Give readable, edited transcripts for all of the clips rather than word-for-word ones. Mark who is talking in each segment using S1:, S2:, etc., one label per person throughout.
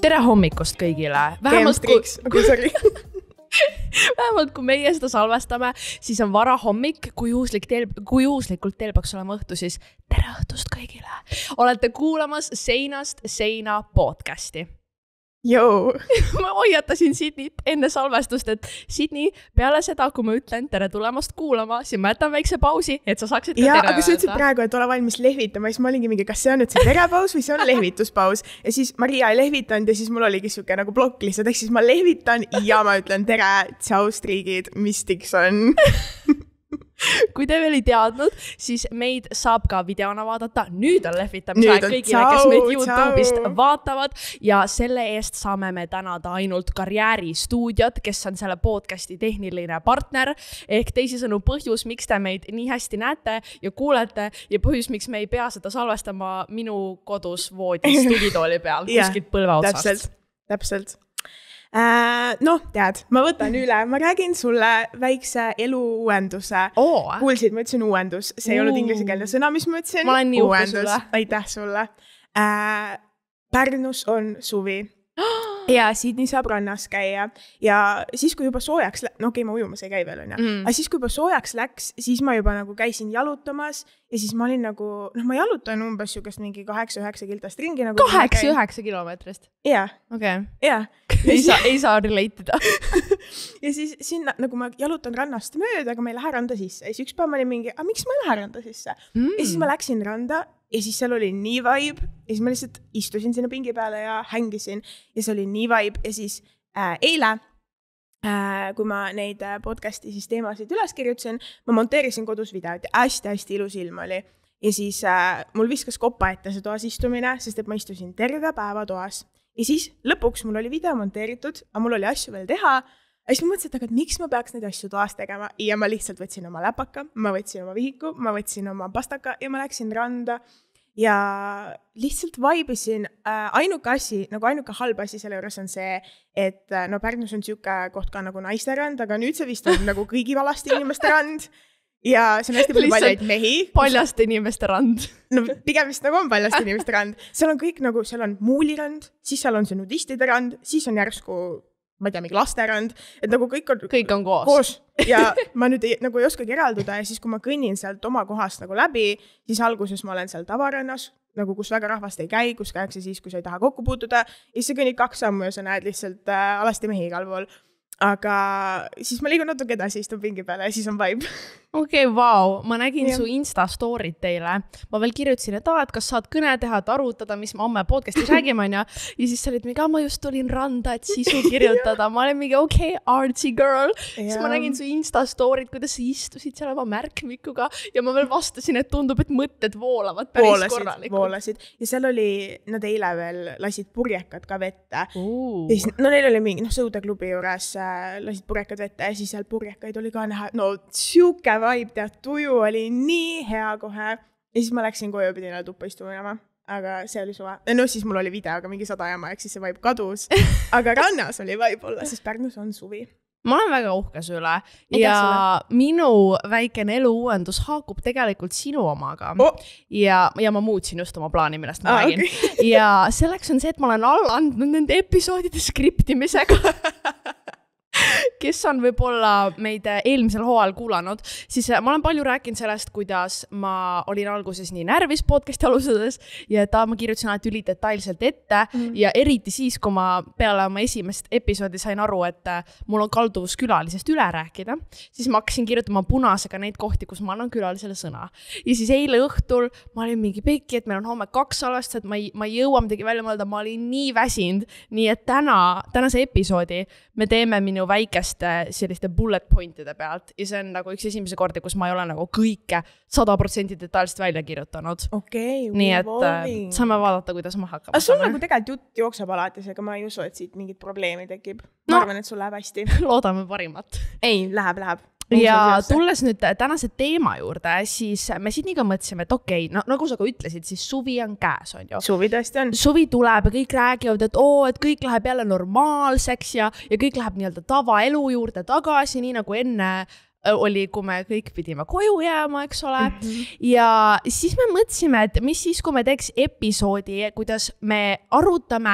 S1: Tere hommikust kõigile. Vähemalt kui meie seda salvestame, siis on vara hommik, kui juhuslikult teil peaks olema õhtu, siis tere õhtust kõigile. Olete kuulamas Seinast seina podcasti.
S2: Joo.
S1: Ma hoiatasin Sydneyt enne salvestust, et Sydney, peale seda, kui ma ütlen tere tulemast kuulama, siis ma jätan väikse pausi, et sa saaksid
S2: tere öelda. Aga sa ütlesid praegu, et ole valmis lehvitama, siis ma olingi mingi, kas see on nüüd see terepaus või see on lehvituspaus. Ja siis Maria ei lehvitanud ja siis mul oligi siuke nagu blokk lihtsalt, ehk siis ma lehvitan ja ma ütlen tere, tšau striigid, mis tiks on.
S1: Kui te veel ei teadnud, siis meid saab ka videona vaadata. Nüüd on lehvitamise aeg kõigile, kes meid YouTube'ist vaatavad ja selle eest saame me tänada ainult Karjääristuudiot, kes on selle podcasti tehniline partner, ehk teisisõnu põhjus, miks te meid nii hästi näete ja kuulete ja põhjus, miks me ei pea seda salvestama minu kodus voodis tugitooli peal kuskilt põlve otsast.
S2: Täpselt. Tead, ma võtan üle, ma räägin sulle väikse eluuuenduse. Kuulsid, ma ütlesin uuendus, see ei olnud inglisekeelne sõna, mis ma ütlesin.
S1: Ma olen nii uhke sulle.
S2: Aitäh sulle. Pärnus on suvi. Ja Sydney saab rannas käia ja siis kui juba soojaks ma ujumas ei käi veel on ja. Aga siis kui juba soojaks läks, siis ma juba nagu käisin jalutamas ja siis ma olin nagu, ma jalutan umbes sukest mingi 8-9 kiltast ringi nagu
S1: 8-9 kilomeetrist?
S2: Jah.
S1: Okei.
S2: Jah.
S1: Ei saa relate'ida.
S2: Ja siis sinna, nagu ma jalutan rannast mööda, aga ma ei lähe randa sisse. Ja siis üks päev ma olin mingi, miks ma ei lähe randa sisse? Ja siis ma läksin randa ja siis seal oli nii vibe ja siis ma lihtsalt istusin sinna pingi peale ja hängisin ja see oli nii vibe ja siis eile, kui ma neid podcasti siis teemasid üles kirjutasin, ma monteerisin kodus videot ja hästi ilus ilm oli ja siis mul viskas kopa ette see toas istumine, sest et ma istusin terve päeva toas ja siis lõpuks mul oli video monteeritud, aga mul oli asju veel teha. Ja siis ma mõtlesin, et miks ma peaks neid asju toas tegema ja ma lihtsalt võtsin oma läpaka, ma võtsin oma vihiku, ma võtsin oma pastaka ja ma läksin randa ja lihtsalt vaibisin. Ainuke halb asi selle juures on see, et Pärnus on siuke koht ka nagu naiste rand, aga nüüd see vist on nagu kõigi valaste inimeste rand ja see on hästi palju paljaid mehi.
S1: Paljaste inimeste rand.
S2: Pigem vist nagu on paljaste inimeste rand. Seal on kõik nagu, seal on muulirand, siis seal on see nudistide rand, siis on järsku ma ei tea, mingi lasterand, et nagu kõik on koos. Ja ma nüüd ei oskagi eralduda ja siis, kui ma kõnnin sealt oma kohast nagu läbi, siis alguses ma olen seal tavarannas, nagu kus väga rahvast ei käi, kus käiakse siis, kui sa ei taha kokku puutuda, ja siis sa kõnnid 2 sammu ja sa näed lihtsalt alasti mehi igal pool. Aga siis ma liigun natuke edasi, istun pingi peale ja siis on vibe.
S1: Okei, vau. Ma nägin su Insta-storyt teile. Ma veel kirjutasin, et kas saad kõne teha, et arutada, mis ma homme podcastis räägime, ja siis sa olid mingi, ma just tulin randa, et sisu kirjutada. Ma olin mingi, artsy girl. Siis ma nägin su Insta-storyt, kuidas sa istusid seal oma märkmikuga ja ma veel vastasin, et tundub, et mõtted voolavad päris korralikult.
S2: Voolasid. Ja seal oli, nad eile veel lasid purjekad ka vette. Siis, neil oli mingi, sõudeklubi juures lasid purjekad vette ja siis seal purjekaid oli ka näha, siuke vibe, tead, tuju oli nii hea kohe ja siis ma läksin koju, pidin tuppa istuma, aga see oli suva. Siis mul oli video, aga mingi 100 jama, ehk siis see vibe kadus, aga rannas oli vibe olla, sest Pärnus on suvi.
S1: Ma olen väga uhke sulle ja minu väikene eluuuendus haakub tegelikult sinu omaga ja ma muutsin just oma plaani, millest ma räägin. Okay. Ja selleks on see, et ma olen alla andnud nende episoodide skriptimisega. Kes on võib-olla meid eelmisel hooajal kuulanud, siis ma olen palju rääkinud sellest, kuidas ma olin alguses nii närvis podcasti alustades ja ma kirjutasin alati üli detailselt ette ja eriti siis, kui ma peale oma esimest episoodi sain aru, et mul on kalduvus külalisest üle rääkida, siis ma hakkasin kirjutama punasega neid kohti, kus ma annan külalisele sõna. Ja siis eile õhtul ma olin mingi pekki, et meil on homme 2 salvestused, ma ei jõua midagi välja mõelda, ma olin nii väsinud, nii et tänase episoodi me teeme minu väikeste selliste bullet pointide pealt ja see on nagu üks esimese kordi, kus ma ei ole nagu kõike 100% detailselt välja kirjutanud. Nii et saame vaadata, kuidas ma hakkama.
S2: Aga sul nagu tegelikult jutt jookseb alati, aga ma ei usu, et siit mingid probleemi tekib. Ma arvan, et sul läheb hästi.
S1: Loodame parimat.
S2: Ei, läheb.
S1: Ja tulles nüüd tänase teema juurde, siis me Sydneyga mõtlesime, et nagu sa ka ütlesid, siis suvi on käes, on ju.
S2: Suvi tõesti on.
S1: Suvi tuleb ja kõik räägivad, et kõik läheb jälle normaalseks ja kõik läheb nii-öelda tavaelu juurde tagasi, nii nagu enne oli, kui me kõik pidime koju jääma, eks ole. Ja siis me mõtlesime, et mis siis, kui me teeks episoodi, kuidas me arutame,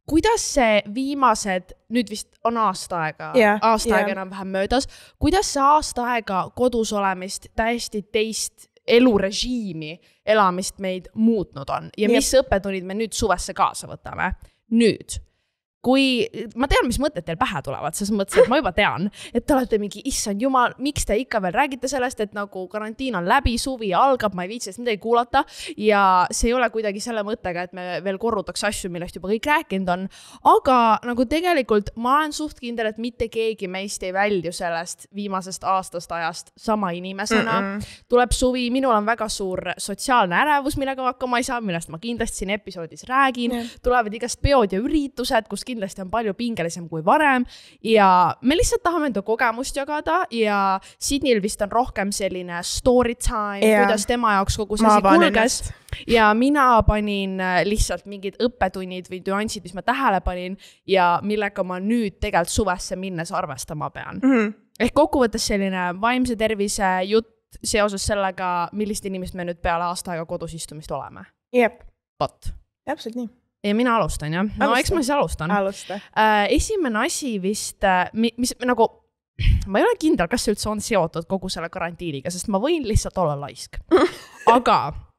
S1: kuidas see viimased, nüüd vist on aasta aega enam-vähem möödas, kuidas see aasta aega kodus olemist täiesti teist elurežiimi elamist meid muutnud on ja mis õppetunnid me nüüd suvesse kaasa võtame? Nüüd. Kui ma tean, mis mõtted teil pähe tulevad, selles mõttes, et ma juba tean, et te olete mingi, issand jumal, miks te ikka veel räägite sellest, et nagu karantiin on läbi, suvi algab, ma ei viitsi sellest midagi kuulata ja see ei ole kuidagi selle mõttega, et me veel korrutaks asju, millest juba kõik rääkinud on, aga nagu tegelikult ma olen suht kindel, et mitte keegi meist ei välju sellest viimasest aastast ajast sama inimesena. Tuleb suvi, minul on väga suur sotsiaalne ärevus, millega hakkama ei saa, millest ma kindlasti siin episoodis räägin, tulevad igast peod ja üritused, kus kindlasti on palju pingelisem kui varem ja me lihtsalt tahame enda kogemust jagada ja Sydneyl vist on rohkem selline story time, kuidas tema jaoks kogu see asi kulges ja mina panin lihtsalt mingid õppetunnid või nüansid, mis ma tähele panin ja millega ma nüüd tegelikult suvesse minnes arvestama pean. Ehk kokkuvõttes selline vaimse tervise jutt seoses sellega, millist inimest me nüüd peale aasta aega kodus istumist oleme. Vot.
S2: Täpselt nii.
S1: Ja mina alustan, jah? No, eks ma siis alustan. Esimene asi vist, mis nagu, ma ei ole kindel, kas see üldse on seotud kogu selle karantiiniga, sest ma võin lihtsalt olla laisk. Aga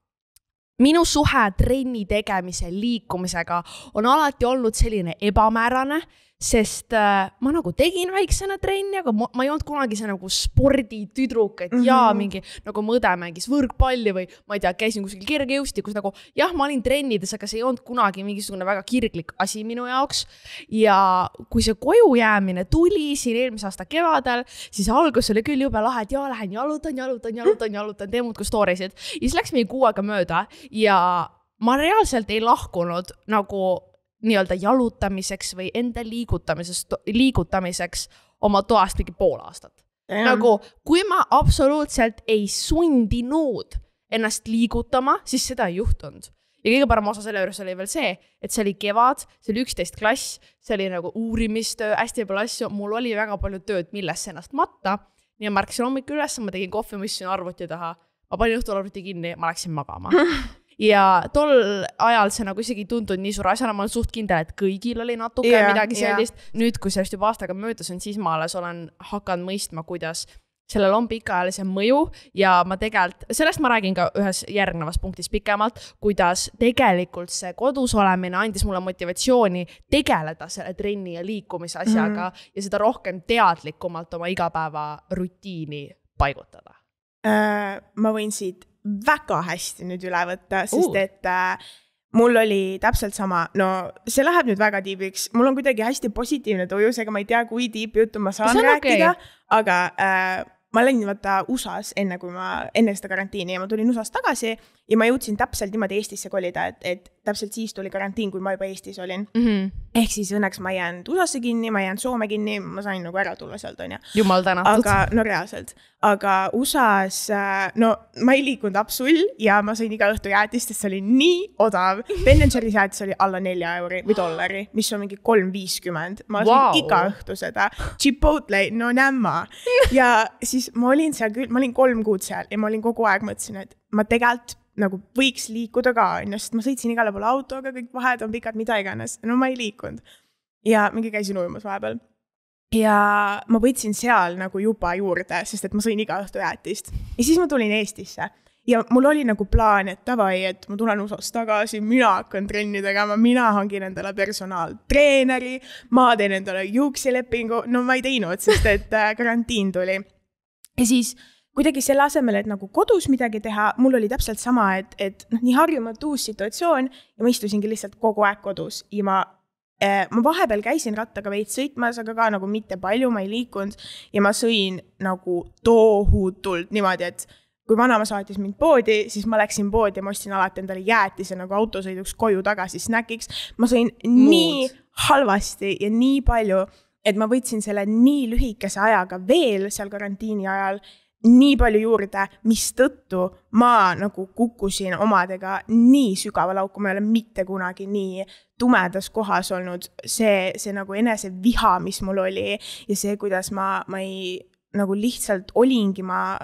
S1: minu suhe trenni tegemise liikumisega on alati olnud selline ebamäärane, sest ma nagu tegin väiksena trenni, aga ma ei olnud kunagi see nagu sporditüdruk, et mingi nagu mõde mängis võrkpalli või ma ei tea, käisin kuskil kergejõustikus nagu, jah, ma olin trennides, aga see ei olnud kunagi mingisugune väga kirglik asi minu jaoks ja kui see koju jäämine tuli siin eelmise aasta kevadel, siis algus oli küll jube lahe, et lähen jalutan, teen muudkui storysid ja siis läks mingi 6 aega mööda ja ma reaalselt ei lahkunud nagu nii-öelda jalutamiseks või enda liigutamiseks oma toast mingi pool aastat. Nagu, kui ma absoluutselt ei sundinud ennast liigutama, siis seda ei juhtunud. Ja kõige parem osa selle juures oli veel see, et see oli kevad, see oli 11 klass, see oli nagu uurimistöö, hästi palju asju, mul oli väga palju tööd, millesse ennast matta. Nii ma märkasin hommikul üles, ma tegin kohvi, ma istusin arvuti taha, ma panin õhtul arvuti kinni, ma läksin magama. Ja tol ajal see nagu isegi tuntud nii suur asjana, ma olen suht kindel, et kõigil oli natuke midagi sellist. Nüüd, kui sellest juba aastaga möödas on, siis ma alles olen hakanud mõistma, kuidas sellel on pikaajalise mõju ja ma tegelikult, sellest ma räägin ka ühes järgnevas punktis pikemalt, kuidas tegelikult see kodus olemine andis mulle motivatsiooni tegeleda selle trenni ja liikumise asjaga ja seda rohkem teadlikumalt oma igapäeva rutiini paigutada.
S2: Ma võin siit väga hästi nüüd üle võtta, sest et mul oli täpselt sama, no see läheb nüüd väga tiibiks, mul on kuidagi hästi positiivne tujus, ega ma ei tea, kui tiip juttu ma saan rääkida, aga ma olin vaata USA-s enne seda karantiini ja ma tulin USA-s tagasi ja ma jõudsin täpselt niimoodi Eestisse kolida, et täpselt siis tuli karantiin, kui ma juba Eestis olin. Ehk siis õnneks ma jään USA-sse kinni, ma jään Soome kinni, ma sain nagu ära tulla sealt, on ja.
S1: Jumal tänatud.
S2: Aga, no reaalselt. Aga USA-s, no ma ei liikunud absol ja ma sain iga õhtu jäätist, sest see oli nii odav. Ben & Jerry's jäätis oli alla $4 või $, mis on mingi 3.50. Ma sain iga õhtu seda. Chipotle, no nämma. Ja siis ma olin seal küll, ma olin 3 kuud seal ja ma olin kogu aeg mõtlesin, et ma tegelikult nagu võiks liikuda ka, sest ma sõitsin igale poole autoga, kõik vahed on pikad, mida iganes. No ma ei liikunud. Ja mingi käisin ujumas vahepeal. Ja ma võtsin seal nagu juba juurde, sest et ma sõin iga õhtu jäätist. Ja siis ma tulin Eestisse. Ja mul oli nagu plaan, et tavai, et ma tulen USA-st tagasi, mina hakkan trenni tegema, mina hangin endale personaaltreeneri, ma teen endale juukselepingu. No ma ei teinud, sest et karantiin tuli. Ja siis kuidagi selle asemel, et nagu kodus midagi teha, mul oli täpselt sama, et nii harjumatu uus situatsioon ja ma istusingi lihtsalt kogu aeg kodus ja ma vahepeal käisin rattaga veits sõitmas, aga ka nagu mitte palju, ma ei liikunud ja ma sõin nagu tohutult niimoodi, et kui vanama saatis mind poodi, siis ma läksin poodi ja ma ostsin alati endale jäätise nagu autosõiduks koju tagasi snäkiks. Ma sõin nii halvasti ja nii palju, et ma võtsin selle nii lühikese ajaga veel seal karantiini ajal nii palju juurde, mis tõttu ma nagu kukkusin omadega nii sügava lauku, ma ei ole mitte kunagi nii tumedas kohas olnud. See nagu enese viha, mis mul oli ja see, kuidas ma ei nagu lihtsalt olingi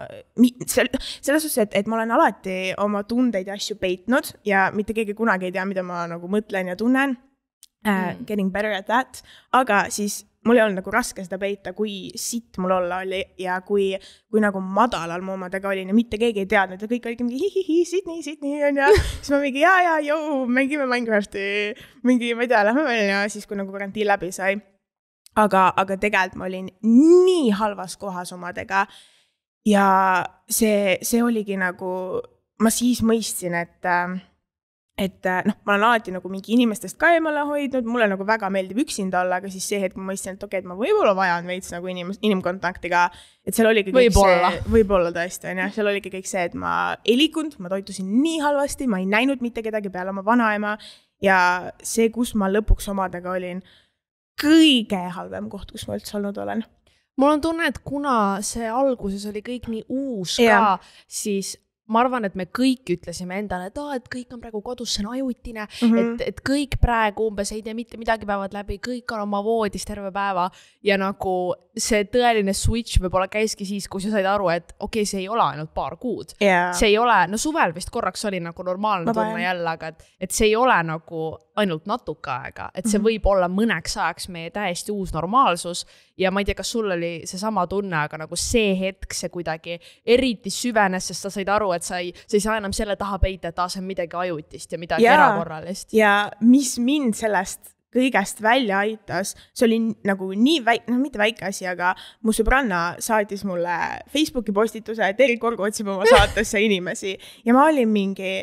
S2: selles suhtes, et ma olen alati oma tundeid ja asju peitnud ja mitte keegi kunagi ei tea, mida ma nagu mõtlen ja tunnen. Getting better at that, aga siis mul ei olnud nagu raske seda peita, kui sitt mul olla oli ja kui nagu madalal mu omadega olin ja mitte keegi ei teadnud ja kõik oligi mingi hihihi, Sydney on ja siis ma mingi jõu, mängime Minecrafti, mingi, ma ei tea, lähme välja siis, kui nagu karantiin läbi sai. Aga tegelikult ma olin nii halvas kohas omadega ja see oligi nagu, ma siis mõistsin, et ma olen alati nagu mingi inimestest ka eemale hoidnud, mulle nagu väga meeldib üksinda olla, aga siis see hetk ma mõistsin, et okei, et ma võib-olla vajan veits nagu inimkontaktiga, et seal oligi kõik võib-olla tõesti, on ja, seal oligi kõik see, et ma ei liikunud, ma toitusin nii halvasti, ma ei näinud mitte kedagi peale oma vanaema ja see, kus ma lõpuks omadega olin, kõige halvem koht, kus ma üldse olnud olen.
S1: Mul on tunne, et kuna see alguses oli kõik nii uus ka, siis ma arvan, et me kõik ütlesime endale, et kõik on praegu kodus, see on ajutine, et kõik praegu umbes ei tee mitte midagi päevad läbi, kõik on oma voodis terve päeva ja nagu see tõeline switch võib-olla käiski siis, kui sa said aru, et okei, see ei ole ainult paar kuud. See ei ole, no suvel vist korraks oli nagu normaalne tunne jälle, aga et see ei ole nagu ainult natuke aega, et see võib olla mõneks ajaks meie täiesti uus normaalsus ja ma ei tea, kas sul oli see sama tunne, aga nagu see hetk see kuidagi eriti süvenes, sest sa said aru, et sa ei saa enam selle taha peita, et see on midagi ajutist ja midagi erakorralist.
S2: Ja mis mind sellest kõigest välja aitas, see oli nagu nii mitte väike asi, aga mu sõbranna saatis mulle Facebooki postituse, et Erik Orgu otsib oma saatesse inimesi ja ma olin mingi,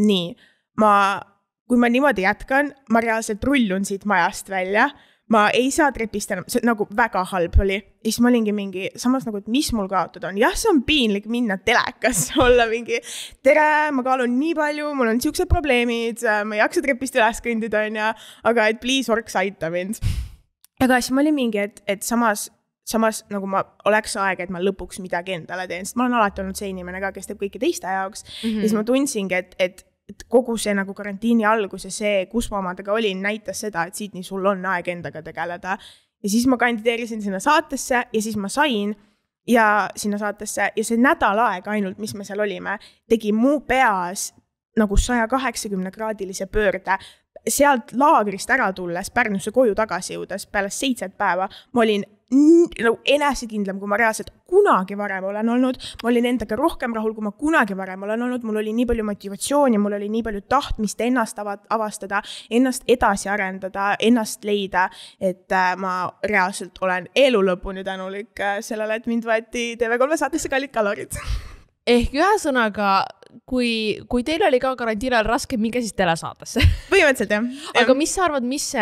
S2: kui ma niimoodi jätkan, ma reaalselt rullun siit majast välja, ma ei saa trepist enam, see nagu väga halb oli. Ja siis ma olingi mingi, samas nagu, et mis mul kaotada on. Jah, see on piinlik minna telekas, olla mingi, tere, ma kaalun nii palju, mul on siuksed probleemid, ma ei jaksa trepist üles kõndida, aga et please orks aita mind. Aga siis ma olin mingi, et samas nagu ma oleks aeg, et ma lõpuks midagi endale teen, sest ma olen alati olnud see inimene ka, kes teeb kõike teiste jaoks. Ja siis ma tundsingi, et kogu see nagu karantiini algus ja see, kus ma omadega olin, näitas seda, et Sydney, sul on aeg endaga tegeleda. Ja siis ma kandideerisin sinna saatesse ja siis ma sain ja sinna saatesse ja see nädal aeg ainult, mis me seal olime, tegi mu peas nagu 180-kraadilise pöörde. Sealt laagrist ära tulles, Pärnusse koju tagasi jõudes, peale 7 päeva, ma olin nagu enesekindlam, kui ma reaalselt kunagi varem olen olnud. Ma olin endaga rohkem rahul, kui ma kunagi varem olen olnud. Mul oli nii palju motivatsiooni, mul oli nii palju tahtmist ennast avastada, ennast edasi arendada, ennast leida, et ma reaalselt olen elu lõpuni tänulik sellele, et mind võeti TV3 saatesse Kallid kalorid.
S1: Ehk ühesõnaga, kui teil oli ka karantiini ajal raske, minge siis telesaatesse.
S2: Põhimõtteliselt, jah.
S1: Aga mis sa arvad, mis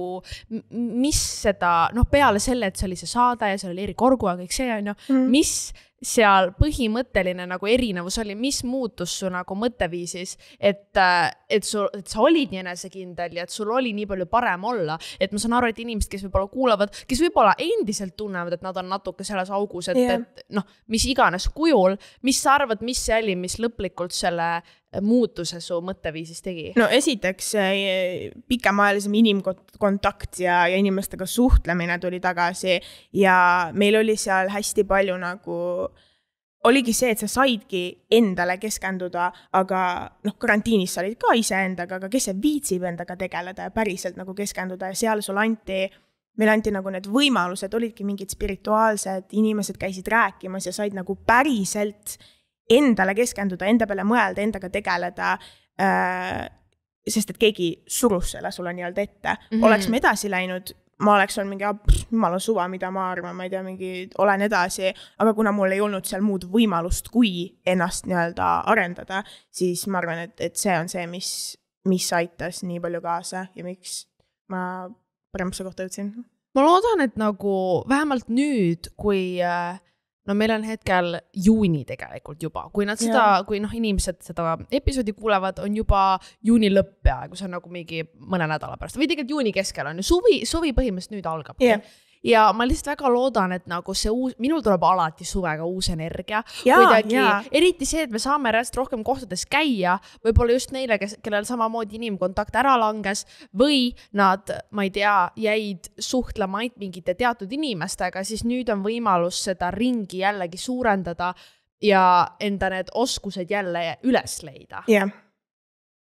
S1: seda, peale selle, et see oli see saade ja see oli Erik Orgu ja kõik see on mis seal põhimõtteline nagu erinevus oli, mis muutus su nagu mõtteviisis, et sa olid nii enesekindel ja et sul oli nii palju parem olla, et ma saan aru, et inimesed, kes võib-olla kuulavad, kes võib-olla endiselt tunnevad, et nad on natuke selles augus, et mis iganes kujul, mis sa arvad, mis see oli, mis lõplikult selle muutuse su mõtteviisis tegi?
S2: No esiteks pikemaajalisem inimkontakt ja inimestega suhtlemine tuli tagasi ja meil oli seal hästi palju nagu oligi see, et sa saidki endale keskenduda, aga karantiinis sa olid ka iseendaga, aga kes see viitsib endaga tegeleda ja päriselt nagu keskenduda ja seal sul meil anti nagu need võimalused, olidki mingid spirituaalsed, inimesed käisid rääkimas ja said nagu päriselt endale keskenduda, enda peale mõelda, endaga tegeleda, sest et keegi surus selle sulle nii-öelda ette. Oleks me edasi läinud, ma oleks olnud mingi, jumala suva, mida ma arvan, ma ei tea, mingi olen edasi, aga kuna mul ei olnud seal muud võimalust, kui ennast nii-öelda arendada, siis ma arvan, et see on see, mis aitas nii palju kaasa ja miks ma paremasse kohta jõudsin.
S1: Ma loodan, et nagu vähemalt nüüd, kui meil on hetkel juuni tegelikult juba, kui inimesed seda episoodi kuulevad, on juba juuni lõpp peaaegu, see on nagu mingi mõne nädala pärast, või tegelikult juuni keskel on ju, suvi põhimõtteliselt nüüd algab. Ja ma lihtsalt väga loodan, et nagu see minul tuleb alati suvega uus energia. Eriti see, et me saame reaalselt rohkem kohtades käia, võib-olla just neile, kellel samamoodi inimkontakt ära langes, või nad, ma ei tea, jäid suhtlema ainult mingite teatud inimestega, siis nüüd on võimalus seda ringi jällegi suurendada ja enda need oskused jälle üles leida.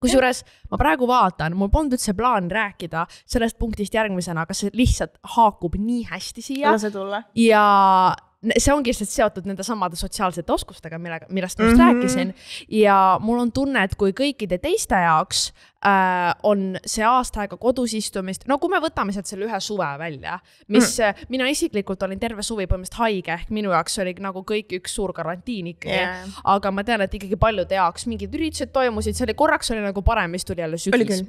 S1: kusjuures ma praegu vaatan, mul polnud üldse plaan rääkida sellest punktist järgmisena, aga see lihtsalt haakub nii hästi siia.
S2: Lase tulla.
S1: Ja see ongi lihtsalt seotud nende samade sotsiaalsete oskustega, millest ma just rääkisin. Ja mul on tunne, et kui kõikide teiste jaoks on see aasta aega kodus istumist, no kui me võtame sealt selle ühe suve välja, mis mina isiklikult olin terve suvi põhimõtteliselt haige, ehk minu jaoks oli nagu kõik üks suur karantiin ikkagi, aga ma tean, et ikkagi paljude jaoks mingid üritused toimusid, see oli korraks oli nagu parem, mis tuli jälle sügis.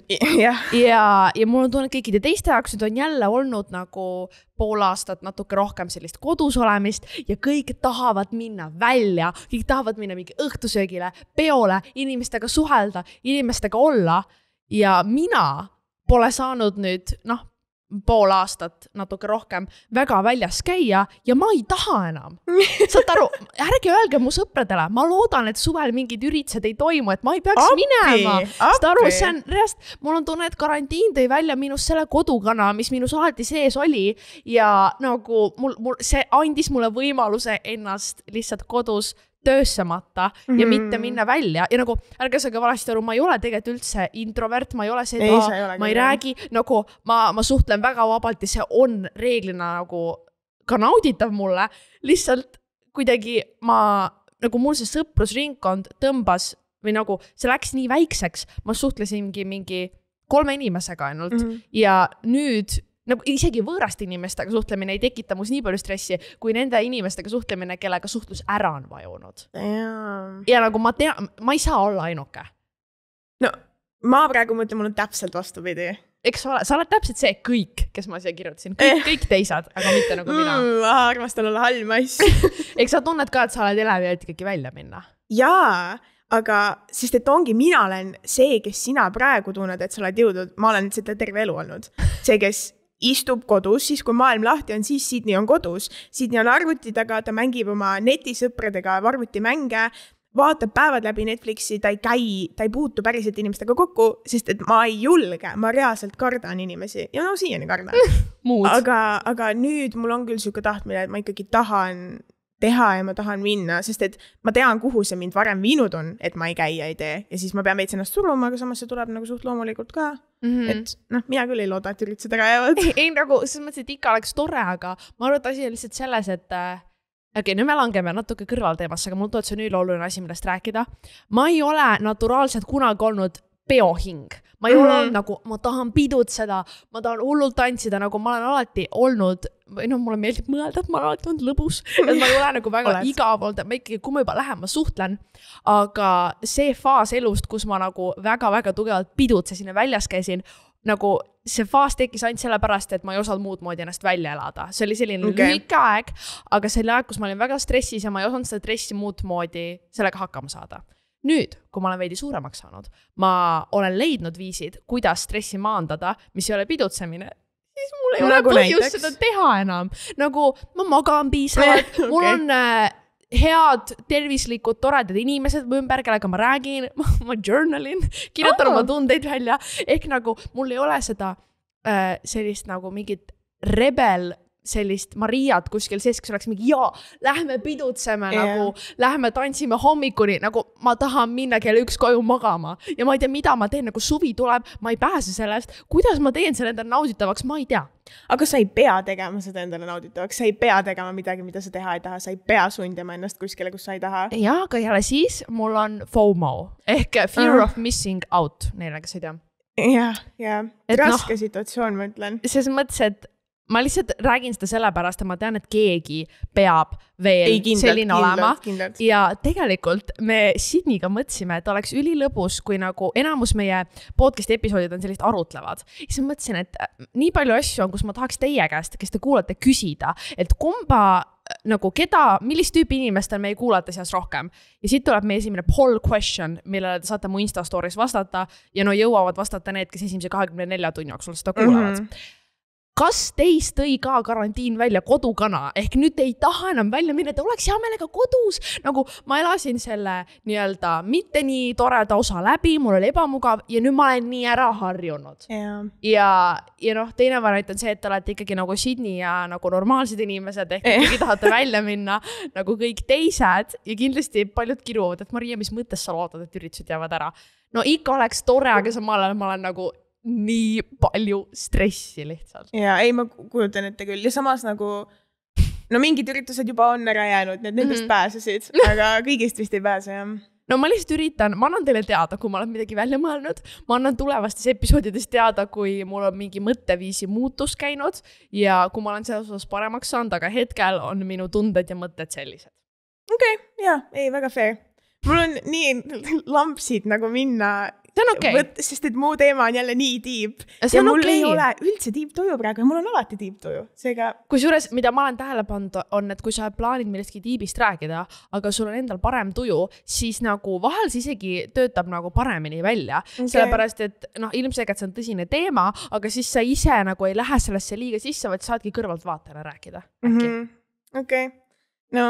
S1: Ja mul on tunne, et kõikide teiste jaoks nüüd on jälle olnud nagu pool aastat natuke rohkem sellist kodus olemist ja kõik tahavad minna välja, kõik tahavad minna mingi õhtusöögile, peole, inimestega suhelda, inimestega olla. Ja mina pole saanud nüüd, pool aastat natuke rohkem väga väljas käia ja ma ei taha enam. Saad aru, ärge öelge mu sõpradele, ma loodan, et suvel mingid üritused ei toimu, et ma ei peaks minema. Saad aru, see on reast, mul on tunne, et karantiin tõi välja minus selle kodukana, mis minus alati sees oli ja nagu see andis mulle võimaluse ennast lihtsalt kodus töössamata ja mitte minna välja. Ja nagu, ärge saage valesti aru, ma ei ole tegelikult üldse introvert, ma ei ole seda, ma ei räägi, nagu ma suhtlen väga vabalt ja see on reeglina nagu ka nauditav mulle. Lihtsalt kuidagi nagu mul see sõprusringkond tõmbas või nagu see läks nii väikseks, ma suhtlesingi mingi 3 inimesega ainult ja nüüd nagu isegi võõraste inimestega suhtlemine ei tekita mus nii palju stressi, kui nende inimestega suhtlemine, kellega suhtlus ära on vajunud. Ja nagu ma ei saa olla ainuke.
S2: No, ma praegu mõtlen, mul on täpselt vastupidi.
S1: Eks sa oled täpselt see kõik, kes ma siia kirjutasin. Kõik teised, aga mitte nagu mina.
S2: Ma armastan olla halmass.
S1: Eks sa tunned ka, et sa oled elevi ikkagi välja minna?
S2: Jaa, aga sest et ongi, mina olen see, kes sina praegu tunned, et sa oled jõudnud, ma olen seda terve elu olnud. See, kes istub kodus, siis kui maailm lahti on, siis Sydney on kodus. Sydney on arvuti taga, ta mängib oma netisõpradega arvutimänge, vaatab päevad läbi Netflixi, ta ei puutu päriselt inimestega kokku, sest et ma ei julge, ma reaalselt kardan inimesi. Ja siiani kardan. aga nüüd mul on küll siuke tahtmine, et ma ikkagi tahan teha ja ma tahan minna, sest et ma tean, kuhu see mind varem viinud on, et ma ei käi ja ei tee. Ja siis ma pean veits ennast suruma, aga samas see tuleb nagu suht loomulikult ka. Et mina küll ei looda, et üritused ära jäävad.
S1: Ei nagu, selles mõttes, et ikka oleks tore, aga ma arvan, et asi on lihtsalt selles, et nüüd me langeme natuke kõrvalteemasse, aga mul tood see on oluline asi, millest rääkida. Ma ei ole naturaalselt kunagi olnud peohing. Ma ei ole olnud nagu, ma tahan pidutseda, ma tahan hullult tantsida, nagu ma olen alati olnud, või mulle meeldib mõelda, et ma olen alati olnud lõbus, et ma ei ole nagu väga igav olnud, et ma ikkagi, kui ma juba lähen, ma suhtlen, aga see faas elust, kus ma nagu väga-väga tugevalt pidutsesin ja väljas käisin, nagu see faas tekkis ainult selle pärast, et ma ei osanud muud moodi ennast välja elada. See oli selline lühike aeg, aga selle aeg, kus ma olin väga stressis ja ma ei osanud seda stressi muud moodi sellega hakkama saada. Nüüd, kui ma olen veidi suuremaks saanud, ma olen leidnud viisid, kuidas stressi maandada, mis ei ole pidutsemine, siis mul ei ole põhjust seda teha enam. Nagu ma magan piisavalt, mul on head, tervislikud, toredad inimesed ümber, kellega ma räägin, ma journalin, kirjutan oma tundeid välja, ehk nagu mul ei ole seda sellist nagu mingit rebel sellist Mariat kuskil sees, kes oleks mingi, lähme pidutseme, nagu lähme tantsime hommikuni, nagu ma tahan minna kell 1 koju magama ja ma ei tea, mida ma teen, nagu suvi tuleb, ma ei pääse sellest, kuidas ma teen selle endale nauditavaks, ma ei tea.
S2: Aga sa ei pea tegema seda endale nauditavaks, sa ei pea tegema midagi, mida sa teha ei taha, sa ei pea sundima ennast kuskile, kus sa ei taha.
S1: Ja, aga jälle siis mul on FOMO, ehk fear of missing out, neile, kes ei tea.
S2: Ja, raske situatsioon, ma ütlen.
S1: Selles mõttes, et ma lihtsalt räägin seda sellepärast, et ma tean, et keegi peab veel selline olema. Ja tegelikult me Sydneyga mõtlesime, et oleks ülilõbus, kui nagu enamus meie podcasti episoodid on sellist arutlevad. Siis ma mõtlesin, et nii palju asju on, kus ma tahaks teie käest, kes te kuulate, küsida, et kumba nagu millist tüüpi inimestel me ei kuulata seas rohkem. Ja siit tuleb meie esimene poll question, millele te saate mu Insta stories vastata ja jõuavad vastata need, kes esimese 24 tunni jooksul seda kuulavad. kas teist tõi ka karantiin välja kodukana, ehk nüüd ei taha enam välja minna, et oleks hea meelega kodus, nagu ma elasin selle nii-öelda mitte nii toreda osa läbi, mul oli ebamugav ja nüüd ma olen nii ära harjunud. Ja noh, teine variant on see, et te olete ikkagi nagu Sydney ja nagu normaalsed inimesed, ehk ikkagi tahate välja minna nagu kõik teised ja kindlasti paljud kiruvad, et Maria, mis mõttes sa loodad, et üritused jäävad ära? No ikka oleks tore, aga samal ajal ma olen nagu nii palju stressi lihtsalt.
S2: Ja ei, ma kujutan ette küll. Ja samas nagu, no mingid üritused juba on ära jäänud, need nendest pääsesid, aga kõigist vist ei pääse, jah.
S1: No ma lihtsalt üritan, ma annan teile teada, kui ma olen midagi välja mõelnud, ma annan tulevastes episoodides teada, kui mul on mingi mõtteviisi muutus käinud ja kui ma olen selles osas paremaks saanud, aga hetkel on minu tunded ja mõtted sellised.
S2: Okei, jaa, ei, väga fair. Mul on nii lampsid nagu minna.
S1: See on okei.
S2: Sest et muu teema on jälle nii tiip. Ja mul ei ole üldse tiiptuju praegu ja mul on alati tiiptuju. Seega...
S1: Kusjuures, mida ma olen tähele pannud, on, et kui sa plaanid millestki tiibist rääkida, aga sul on endal parem tuju, siis nagu vahel see isegi töötab nagu paremini välja. Sellepärast, et ilmselgelt see on tõsine teema, aga siis sa ise nagu ei lähe sellesse liiga sisse, vaid saadki kõrvalt vaatajale rääkida.
S2: Okei. No...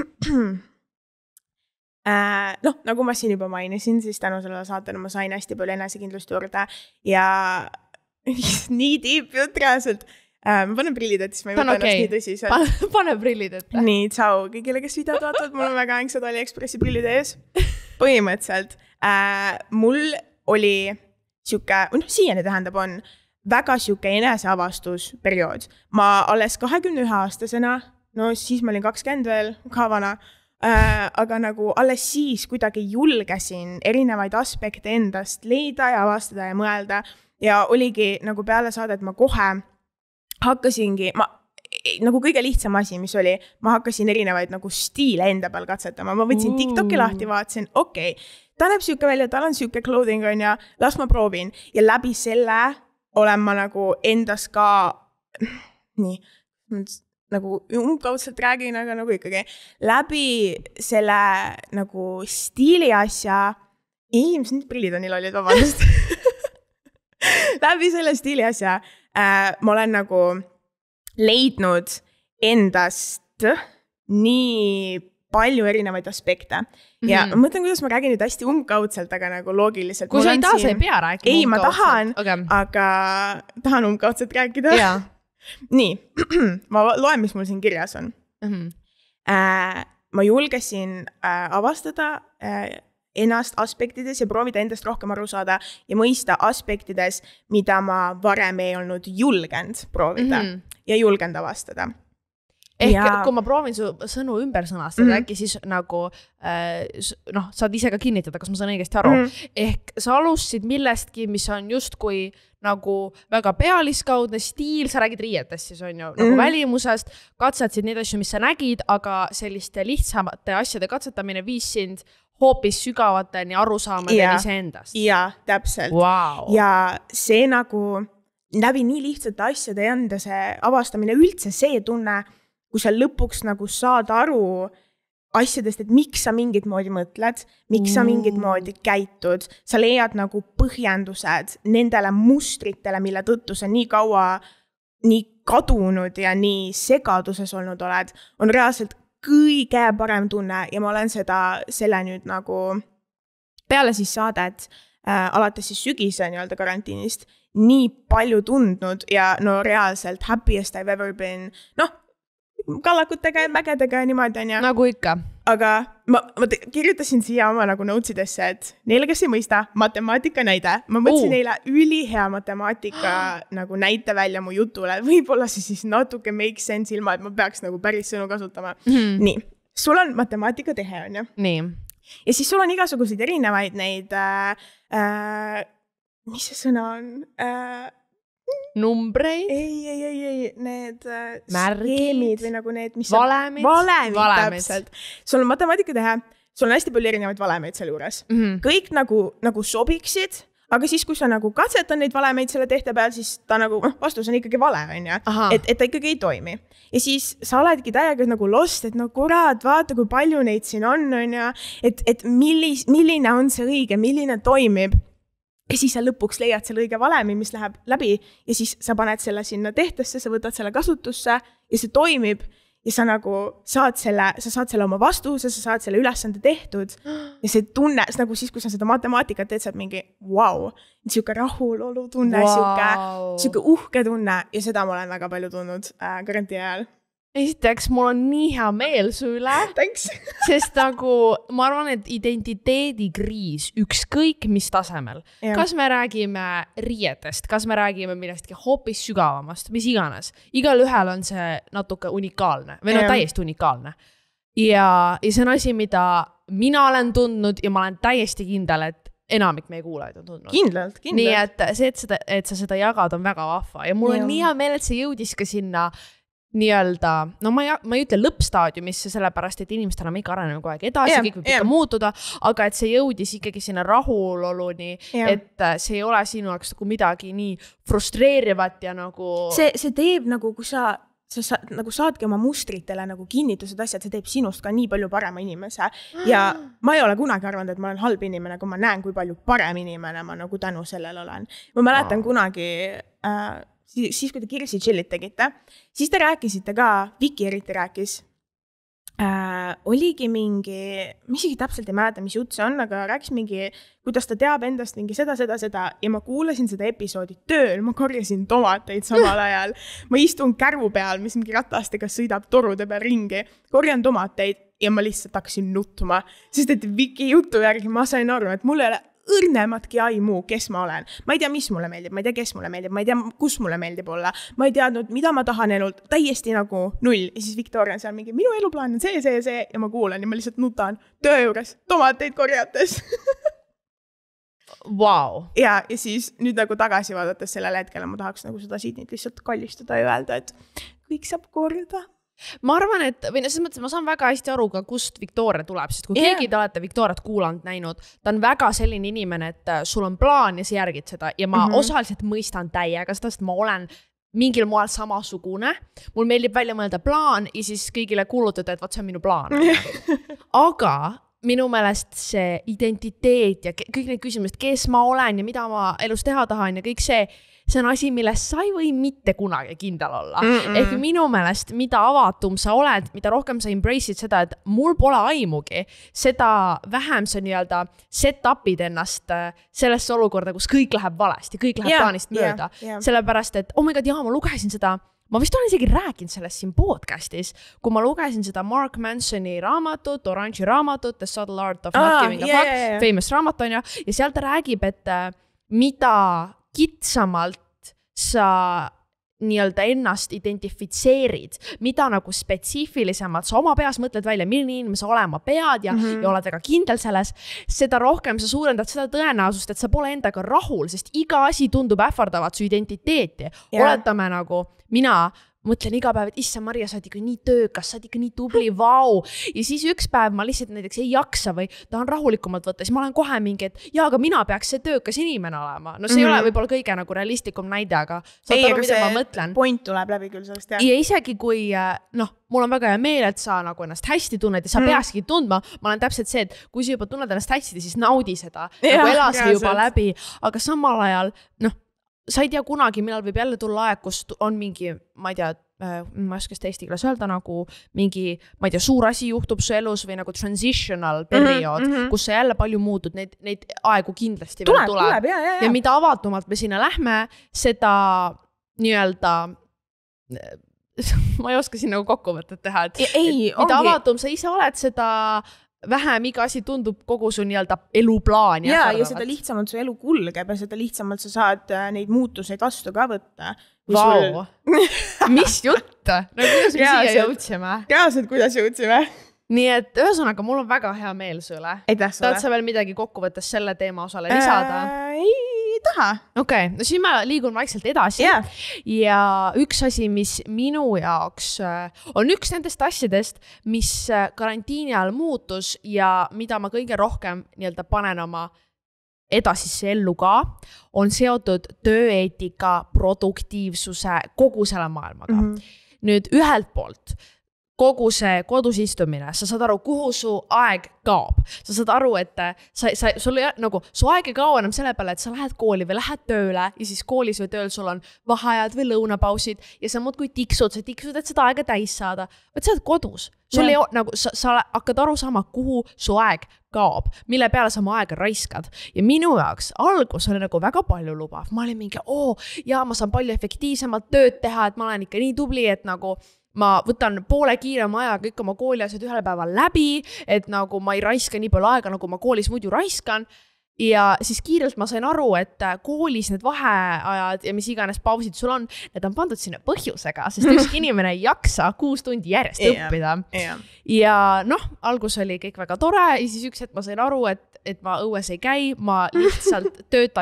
S2: nagu ma siin juba mainisin, siis tänu sellele saatele ma sain hästi palju enesekindlust juurde ja nii tiip jutt reaalselt. Ma panen prillid ette, siis ma ei võta ennast nii tõsiselt.
S1: Pane prillid ette.
S2: Nii, tšau. Kõigile, kes videod vaatavad, mul on väga ängsad AliExpressi prillide ees. Põhimõtteliselt, mul oli siuke, siiani tähendab on väga siuke eneseavastusperiood. Ma alles 21-aastasena, no siis ma olin 20 veel, ka vana, aga nagu alles siis kuidagi julgesin erinevaid aspekte endast leida ja avastada ja mõelda ja oligi nagu peale saadet ma kohe hakkasingi, nagu kõige lihtsam asi, mis oli, ma hakkasin erinevaid nagu stiile enda peal katsetama, ma võtsin TikToki lahti, vaatasin, okei, ta näeb siuke välja, tal on siuke clothing on ja las ma proovin ja läbi selle olen ma nagu endas ka nii, nagu umbkaudselt räägin, aga nagu ikkagi läbi selle nagu stiili asja, mis need prillid on nii lollid, vabandust. Läbi selle stiili asja ma olen nagu leidnud endast nii palju erinevaid aspekte. Ja ma mõtlen, kuidas ma räägin nüüd hästi umbkaudselt, aga nagu loogiliselt.
S1: Kui sa ei taha, sa ei pea rääkima
S2: umbkaudselt. Ei, ma tahan, aga tahan umbkaudselt rääkida.
S1: Jaa.
S2: Nii, ma loen, mis mul siin kirjas on. Ma julgesin avastada ennast aspektides ja proovida endast rohkem aru saada ja mõista aspektides, mida ma varem ei olnud julgenud proovida ja julgenud avastada.
S1: Ehk kui ma proovin su sõnu ümber sõnastada, äkki siis nagu, saad ise ka kinnitada, kas ma saan õigesti aru. Ehk sa alustasid millestki, mis on justkui nagu väga pealiskaudne stiil, sa räägid riietest siis on ju, nagu välimusest, katsetasid neid asju, mis sa nägid, aga selliste lihtsamate asjade katsetamine viis sind hoopis sügavateni arusaamadeni iseendast.
S2: Jaa, täpselt.
S1: Wow.
S2: Ja see nagu läbi nii lihtsate asjade enda see avastamine üldse see tunne, kui sa lõpuks nagu saad aru asjadest, et miks sa mingit moodi mõtled, miks sa mingit moodi käitud, sa leiad nagu põhjendused nendele mustritele, mille tõttu sa nii kaua nii kadunud ja nii segaduses olnud oled, on reaalselt kõige parem tunne ja ma olen selle nüüd nagu peale siis saadet, alates siis sügise nii-öelda karantiinist, nii palju tundnud ja no reaalselt happiest I've ever been, kallakutega ja mägedega ja niimoodi on ja.
S1: Nagu ikka.
S2: Aga ma kirjutasin siia oma nagu notsidesse, et neile, kes ei mõista, matemaatika näide. Ma mõtlesin neile ülihea matemaatika nagu näite välja mu jutule. Võib-olla see siis natuke make sense ilma, et ma peaks nagu päris sõnu kasutama. Nii, sul on matemaatika tehe, on ju?
S1: Nii.
S2: Ja siis sul on igasuguseid erinevaid neid, mis see sõna on?
S1: Numbreid?
S2: Ei, need
S1: skeemid
S2: või nagu need, mis
S1: valemid,
S2: täpselt. Sul on matemaatika tehe, sul on hästi palju erinevaid valemeid selle juures. Kõik nagu sobiksid, aga siis, kui sa nagu katsetan neid valemeid selle tehte peal, siis ta nagu vastus on ikkagi vale, on ju? Et ta ikkagi ei toimi. Ja siis sa oledki täiega nagu lost, et no kurat, vaata, kui palju neid siin on ju? Et milline on see õige, milline toimib? ja siis sa lõpuks leiad selle õige valemi, mis läheb läbi ja siis sa paned selle sinna tehtesse, sa võtad selle kasutusse ja see toimib ja sa nagu saad selle oma vastuse, sa saad selle ülesande tehtud ja see tunne, nagu siis, kui sa seda matemaatikat teed, sa oled mingi wow, siuke rahulolu tunne, siuke uhke tunne ja seda ma olen väga palju tundnud karantiini ajal.
S1: Esiteks, mul on nii hea meel su üle, sest nagu ma arvan, et identiteedikriis ükskõik mis tasemel, kas me räägime riietest, kas me räägime millestki hoopis sügavamast, mis iganes, igal ühel on see natuke unikaalne või täiesti unikaalne. Ja see on asi, mida mina olen tundnud ja ma olen täiesti kindel, et enamik meie kuulajaid on tundnud.
S2: Kindlalt.
S1: Nii et sa seda jagad on väga vahva ja mul on nii hea meel, et see jõudis ka sinna nii-öelda, no ma ei ütle lõppstaadiumisse, sellepärast, et inimestel on ikka arenema kogu aeg edasi, kõik võib ikka muutuda, aga et see jõudis ikkagi sinna rahuloluni, et see ei ole sinu jaoks nagu midagi nii frustreerivat ja nagu...
S2: See teeb nagu, kui sa nagu saadki oma mustritele nagu kinnitused asjad, see teeb sinust ka nii palju parema inimese. Ja ma ei ole kunagi arvanud, et ma olen halb inimene, kui ma näen, kui palju parem inimene ma nagu tänu sellel olen. Ma mäletan kunagi... Siis kui te Kirsi chillit tegite, siis te rääkisite ka, Viki eriti rääkis, oligi mingi, ma isegi täpselt ei mäleta, mis jutt see on, aga rääkis mingi, kuidas ta teab endast mingi seda ja ma kuulasin seda episoodi tööl, ma korjasin tomateid samal ajal, ma istun kärvu peal, mis mingi ratastega sõidab torude peal ringi, korjan tomateid ja ma lihtsalt hakkasin nutma, sest et Viki jutu järgi ma sain aru, et mul ei ole õrnematki aimu, kes ma olen. Ma ei tea, mis mulle meeldib, ma ei tea, kes mulle meeldib, ma ei tea, kus mulle meeldib olla. Ma ei teadnud, mida ma tahan elult, täiesti nagu null. Ja siis Victoria on seal mingi, minu eluplaan on see ja ma kuulan ja ma lihtsalt nutan töö juures, tomateid korjates.
S1: Wow.
S2: Ja siis nüüd nagu tagasi vaadates sellele hetkele ma tahaks nagu seda Sydneyt lihtsalt kallistada ja öelda, et kõik saab korda.
S1: Ma arvan, et või selles mõttes ma saan väga hästi aru ka, kust Victoria tuleb, sest kui keegi te olete Victoriat kuulanud, näinud, ta on väga selline inimene, et sul on plaan ja sa järgid seda ja ma osaliselt mõistan täiega seda, sest ma olen mingil moel samasugune. Mul meeldib välja mõelda plaan ja siis kõigile kuulutada, et vaat see on minu plaan. Aga minu meelest see identiteet ja kõik need küsimused, kes ma olen ja mida ma elus teha tahan ja kõik see on asi, millest sa ei või mitte kunagi kindel olla. Ehk minu meelest, mida avatum sa oled, mida rohkem sa embrace'id seda, et mul pole aimugi, seda vähem sa nii-öelda set-up'id ennast sellesse olukorda, kus kõik läheb valesti, kõik läheb plaanist mööda. Sellepärast, et oh my god, ma lugesin seda, ma vist olen isegi rääkinud sellest siin podcastis, kui ma lugesin seda Mark Mansoni raamatut, Orange'i raamatut, The Subtle Art of Not Giving a Fuck, famous raamat on ja seal ta räägib, et mida kitsamalt sa nii-öelda ennast identifitseerid, mida nagu spetsiifilisemalt sa oma peas mõtled välja, milline inimese olema pead ja oled väga kindel selles, seda rohkem sa suurendad seda tõenäosust, et sa pole endaga rahul, sest iga asi tundub ähvardavat su identiteeti. Oletame nagu, mina mõtlen iga päev, et issa Maria, sa oled ikka nii töökas, sa oled ikka nii tubli, vau. Ja siis üks päev ma lihtsalt näiteks ei jaksa või tahan rahulikumalt võtta, siis ma olen kohe mingi, et aga mina peaks see töökas inimene olema. No see ei ole võib-olla kõige nagu realistlikum näide, aga saad aru, mida ma mõtlen.
S2: Point tuleb läbi küll sellest,
S1: ja isegi kui, mul on väga hea meel, et sa nagu ennast hästi tunned ja sa peakski tundma, ma olen täpselt see, et kui sa juba tunned ennast hästi, siis naudi seda, nagu ela see juba läbi, aga samal ajal, sa ei tea kunagi, millal võib jälle tulla aeg, kus on mingi, ma ei tea, ma oskast eesti keeles öelda nagu mingi, ma ei tea, suur asi juhtub su elus või nagu transitional periood, kus sa jälle palju muutud, neid aegu kindlasti veel tuleb. Ja mida avatumalt me sinna lähme, seda nii-öelda, ma ei oska siin nagu kokkuvõtet teha, et mida avatum sa ise oled, seda vähem iga asi tundub kogu su nii-öelda eluplaan.
S2: Ja seda lihtsamalt su elu kulgeb ja seda lihtsamalt sa saad neid muutuseid vastu ka võtta.
S1: Vau, mis jutt? No kuidas me siia jõudsime?
S2: Reaalselt, kuidas jõudsime?
S1: Nii et ühesõnaga, mul on väga hea meel sulle. Tahad sa veel midagi kokkuvõttes selle teema osale lisada?
S2: Ei taha.
S1: Okei, no siis ma liigun vaikselt edasi. Ja üks asi, mis minu jaoks on üks nendest asjadest, mis karantiini ajal muutus ja mida ma kõige rohkem nii-öelda panen oma edasisse ellu ka, on seotud tööeetika, produktiivsuse, kogu selle maailmaga. Nüüd ühelt poolt kogu see kodus istumine, sa saad aru, kuhu su aeg kaob. Sa saad aru, et sul nagu, su aeg ei kao enam selle peale, et sa lähed kooli või lähed tööle ja siis koolis või tööl sul on vaheajad või lõunapausid ja sa muudkui tiksud, et seda aega täis saada. Võt sa oled kodus. Sul ei, nagu, sa hakkad aru saama, kuhu su aeg kaob, mille peale sa oma aega raiskad. Ja minu jaoks algus oli nagu väga palju lubav. Ma olin mingi, ma saan palju efektiivsemalt tööd teha, et ma olen ikka nii tubli, et nagu ma võtan poole kiirema aja kõik oma kooliasjad ühel päeval läbi, et nagu ma ei raiska nii palju aega, nagu ma koolis muidu raiskan. Ja siis kiirelt ma sain aru, et koolis need vaheajad ja mis iganes pausid sul on, need on pandud sinna põhjusega, sest ükski inimene ei jaksa 6 tundi järjest õppida. Ja algus oli kõik väga tore ja siis üks hetk ma sain aru, et ma õues ei käi, ma lihtsalt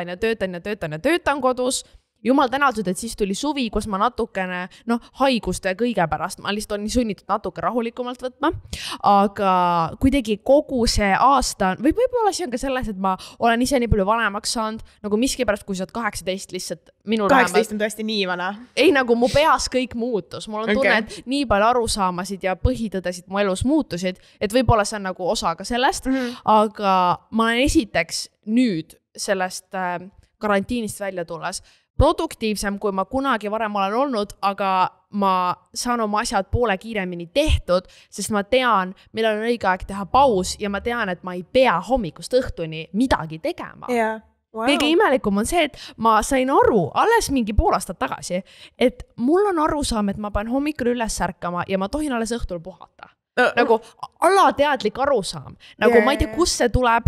S1: töötan kodus. Jumal tänatud, et siis tuli suvi, kus ma natukene, haiguste kõige pärast, ma lihtsalt olin sunnitud natuke rahulikumalt võtma, aga kuidagi kogu see aasta, võib-olla see on ka selles, et ma olen ise nii palju vanemaks saanud, nagu miski pärast, kui sa oled 18 lihtsalt minul
S2: 18 on tõesti nii vana.
S1: Ei, nagu mu peas kõik muutus, mul on tunne, et nii palju arusaamasid ja põhitõdesid mu elus muutusid, et võib-olla see on nagu osa ka sellest, aga ma olen esiteks nüüd sellest karantiinist välja tulles produktiivsem, kui ma kunagi varem olen olnud, aga ma saan oma asjad poole kiiremini tehtud, sest ma tean, millal on õige aeg teha paus ja ma tean, et ma ei pea hommikust õhtuni midagi tegema.
S2: Wow.
S1: Kõige imelikum on see, et ma sain aru alles mingi pool aastat tagasi, et mul on arusaam, et ma pean hommikul üles ärkama ja ma tohin alles õhtul puhata. Nagu alateadlik arusaam. Nagu ma ei tea, kus see tuleb,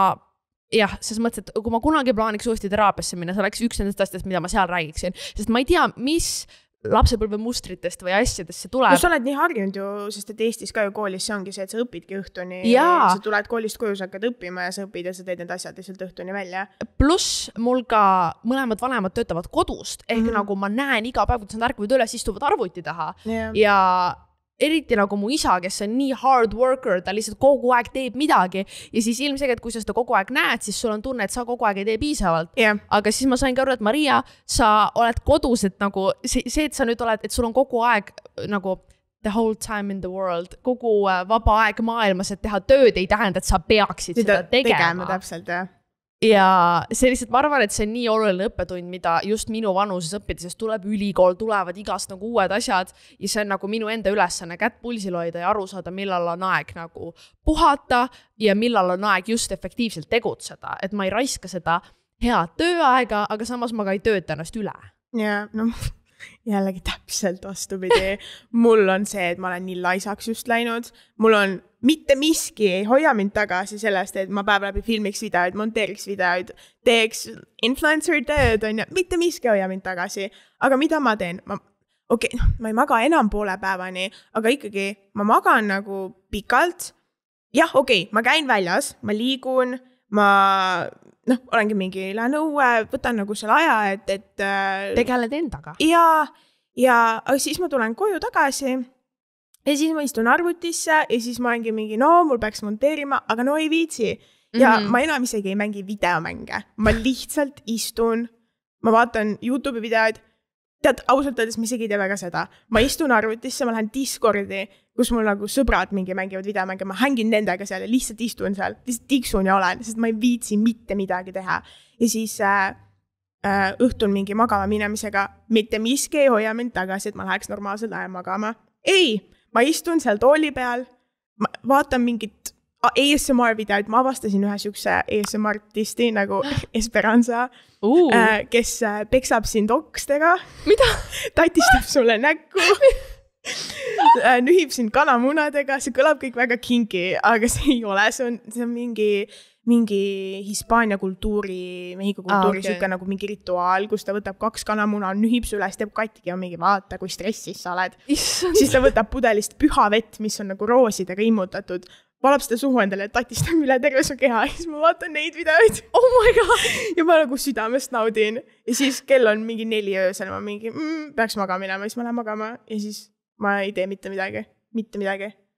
S1: jah, selles mõttes, et kui ma kunagi plaaniks uuesti teraapiasse minna, see oleks üks nendest asjadest, mida ma seal räägiksin. Sest ma ei tea, mis lapsepõlve mustritest või asjadest see tuleb.
S2: No sa oled nii harjunud ju, sest et Eestis ka ju koolis see ongi see, et sa õpidki õhtuni. Sa tuled koolist koju, sa hakkad õppima ja sa õpid ja sa teed need asjad lihtsalt õhtuni välja.
S1: Pluss mul ka mõlemad vanemad töötavad kodust, ehk nagu ma näen iga päev, kui nad ärkavad üles, istuvad arvuti taha. Ja eriti nagu mu isa, kes on nii hard worker, ta lihtsalt kogu aeg teeb midagi ja siis ilmselgelt, kui sa seda kogu aeg näed, siis sul on tunne, et sa kogu aeg ei tee piisavalt. Aga siis ma saingi aru, et Maria, sa oled kodus, et nagu see, et sa nüüd oled, et sul on kogu aeg nagu the whole time in the world, kogu vaba aeg maailmas, et teha tööd ei tähenda, et sa peaksid seda tegema.
S2: Täpselt, jah.
S1: Ja see lihtsalt, ma arvan, et see on nii oluline õppetund, mida just minu vanuses õppida, sest tuleb ülikool, tulevad igast nagu uued asjad ja see on nagu minu enda ülesanne kätt pulsil hoida ja aru saada, millal on aeg nagu puhata ja millal on aeg just efektiivselt tegutseda, et ma ei raiska seda head tööaega, aga samas ma ka ei tööta ennast üle.
S2: Ja, jällegi täpselt vastupidi. Mul on see, et ma olen nii laisaks just läinud. Mul on mitte miski ei hoia mind tagasi sellest, et ma päev läbi filmiks videoid, monteeriks videoid, teeks influencer tööd, mitte miski hoia mind tagasi. Aga mida ma teen? Ma ei maga enam poole päevani, aga ikkagi ma magan nagu pikalt. Jah, ma käin väljas, ma liigun, ma olengi mingi lähen õue, võtan nagu selle aja, et
S1: tegeled endaga.
S2: Ja siis ma tulen koju tagasi ja siis ma istun arvutisse ja siis ma olengi mingi, mul peaks monteerima, aga ei viitsi. Ja ma enam isegi ei mängi videomänge. Ma lihtsalt istun, ma vaatan YouTube'i videoid. Tead, ausalt öeldes ma isegi ei tee väga seda. Ma istun arvutisse, ma lähen Discordi, kus mul nagu sõbrad mingi mängivad videomänge, ma hängin nendega seal ja lihtsalt istun seal, lihtsalt tiksun ja olen, sest ma ei viitsi mitte midagi teha. Ja siis õhtul mingi magama minemisega mitte miski ei hoia mind tagasi, et ma läheks normaalselt aja magama. Ei, ma istun seal tooli peal, ma vaatan mingit ASMR videoid, ma avastasin ühe siukse ASMR-artisti nagu Esperanza, kes peksab sind okstega.
S1: Mida?
S2: Tatistab sulle näkku. Nühib sind kanamunadega, see kõlab kõik väga kinki, aga see ei ole, see on mingi Hispaania kultuuri, Mehhiko kultuuri siuke nagu mingi rituaal, kus ta võtab 2 kanamuna, nühib su üles, teeb katki ja mingi vaata, kui stressis sa oled. Siis ta võtab pudelist püha vett, mis on nagu roosidega immutatud, valab seda suhu endale, tatistab üle terve su keha ja siis ma vaatan neid videoid.
S1: Oh my god!
S2: Ja ma nagu südamest naudin. Ja siis kell on mingi 4 öösel, ma mingi, peaks magama minema, siis ma lähen magama ja siis ma ei tee mitte midagi.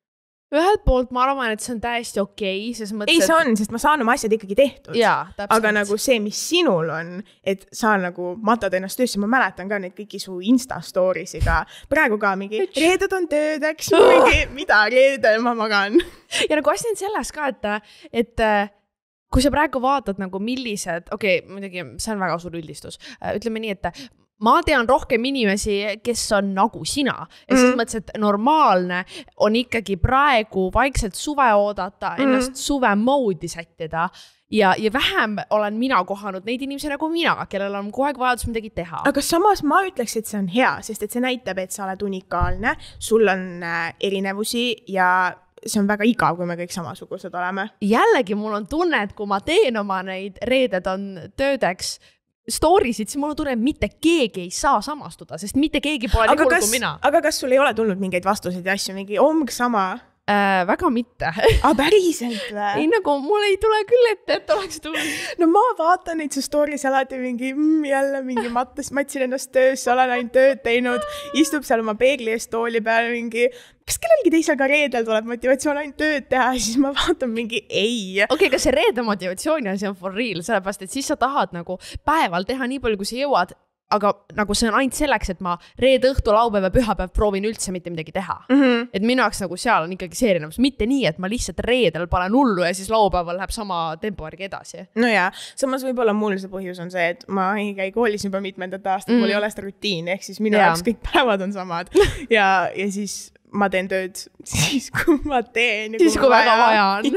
S1: ühelt poolt ma arvan, et see on täiesti okei, ses mõttes,
S2: ei, see on, sest ma saan oma asjad ikkagi tehtud.
S1: Jaa, täpselt.
S2: Aga nagu see, mis sinul on, et sa nagu matad ennast töösse, ma mäletan ka neid kõiki su Insta-storiesiga. Praegu ka mingi, reeded on töödeks, mingi, mida reede, ma magan.
S1: Ja nagu asi on selles ka, et kui sa praegu vaatad nagu millised, muidugi see on väga suur üldistus, ütleme nii, et ma tean rohkem inimesi, kes on nagu sina. Ja siis mõttes, et normaalne on ikkagi praegu vaikselt suve oodata, ennast suve moodi sättida ja vähem olen mina kohanud neid inimesi nagu mina, kellel on kogu aeg vajadus midagi teha.
S2: Aga samas ma ütleks, et see on hea, sest et see näitab, et sa oled unikaalne, sul on erinevusi ja see on väga igav, kui me kõik samasugused oleme.
S1: Jällegi mul on tunne, et kui ma teen oma neid reeded on töödeks storiesid, siis mul on tunne, et mitte keegi ei saa samastuda, sest mitte keegi pole nii hull kui mina.
S2: Aga kas sul ei ole tulnud mingeid vastuseid ja asju, mingi sama?
S1: Väga mitte.
S2: Päriselt või?
S1: Ei, nagu mul ei tule küll ette, et oleks tulnud.
S2: No ma vaatan neid su stories alati mingi, jälle mingi matsin ennast töösse, olen ainult tööd teinud, istub seal oma peegli eest tooli peal mingi, kas kellelgi teisel ka reedel tuleb motivatsioon ainult tööd teha, siis ma vaatan mingi ei.
S1: Okei, kas see reede motivatsiooni asi on for real, sellepärast, et siis sa tahad nagu päeval teha nii palju, kui sa jõuad, aga nagu see on ainult selleks, et ma reede õhtu, laupäev ja pühapäev proovin üldse mitte midagi teha. Et minu jaoks nagu seal on ikkagi see erinevus. Mitte nii, et ma lihtsalt reedel panen hullu ja siis laupäeval läheb sama tempo järgi edasi.
S2: No jaa, samas võib-olla mul see põhjus on see, et ma ei käi koolis juba mitmendat aastat, mul ei ole seda rutiini, ehk siis minu jaoks kõik päevad on samad. Ja siis ma teen tööd siis, kui ma teen.
S1: Siis, kui väga vaja on.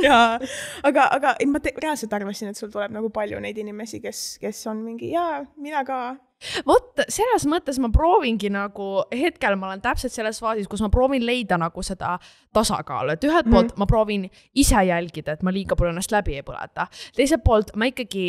S2: Aga ma reaalselt arvasin, et sul tuleb nagu palju neid inimesi, kes on mingi, mina ka.
S1: Vot, selles mõttes ma proovingi nagu, hetkel ma olen täpselt selles faasis, kus ma proovin leida nagu seda tasakaalu, et ühelt poolt ma proovin ise jälgida, et ma liiga palju ennast läbi ei põleta. Teiselt poolt ma ikkagi,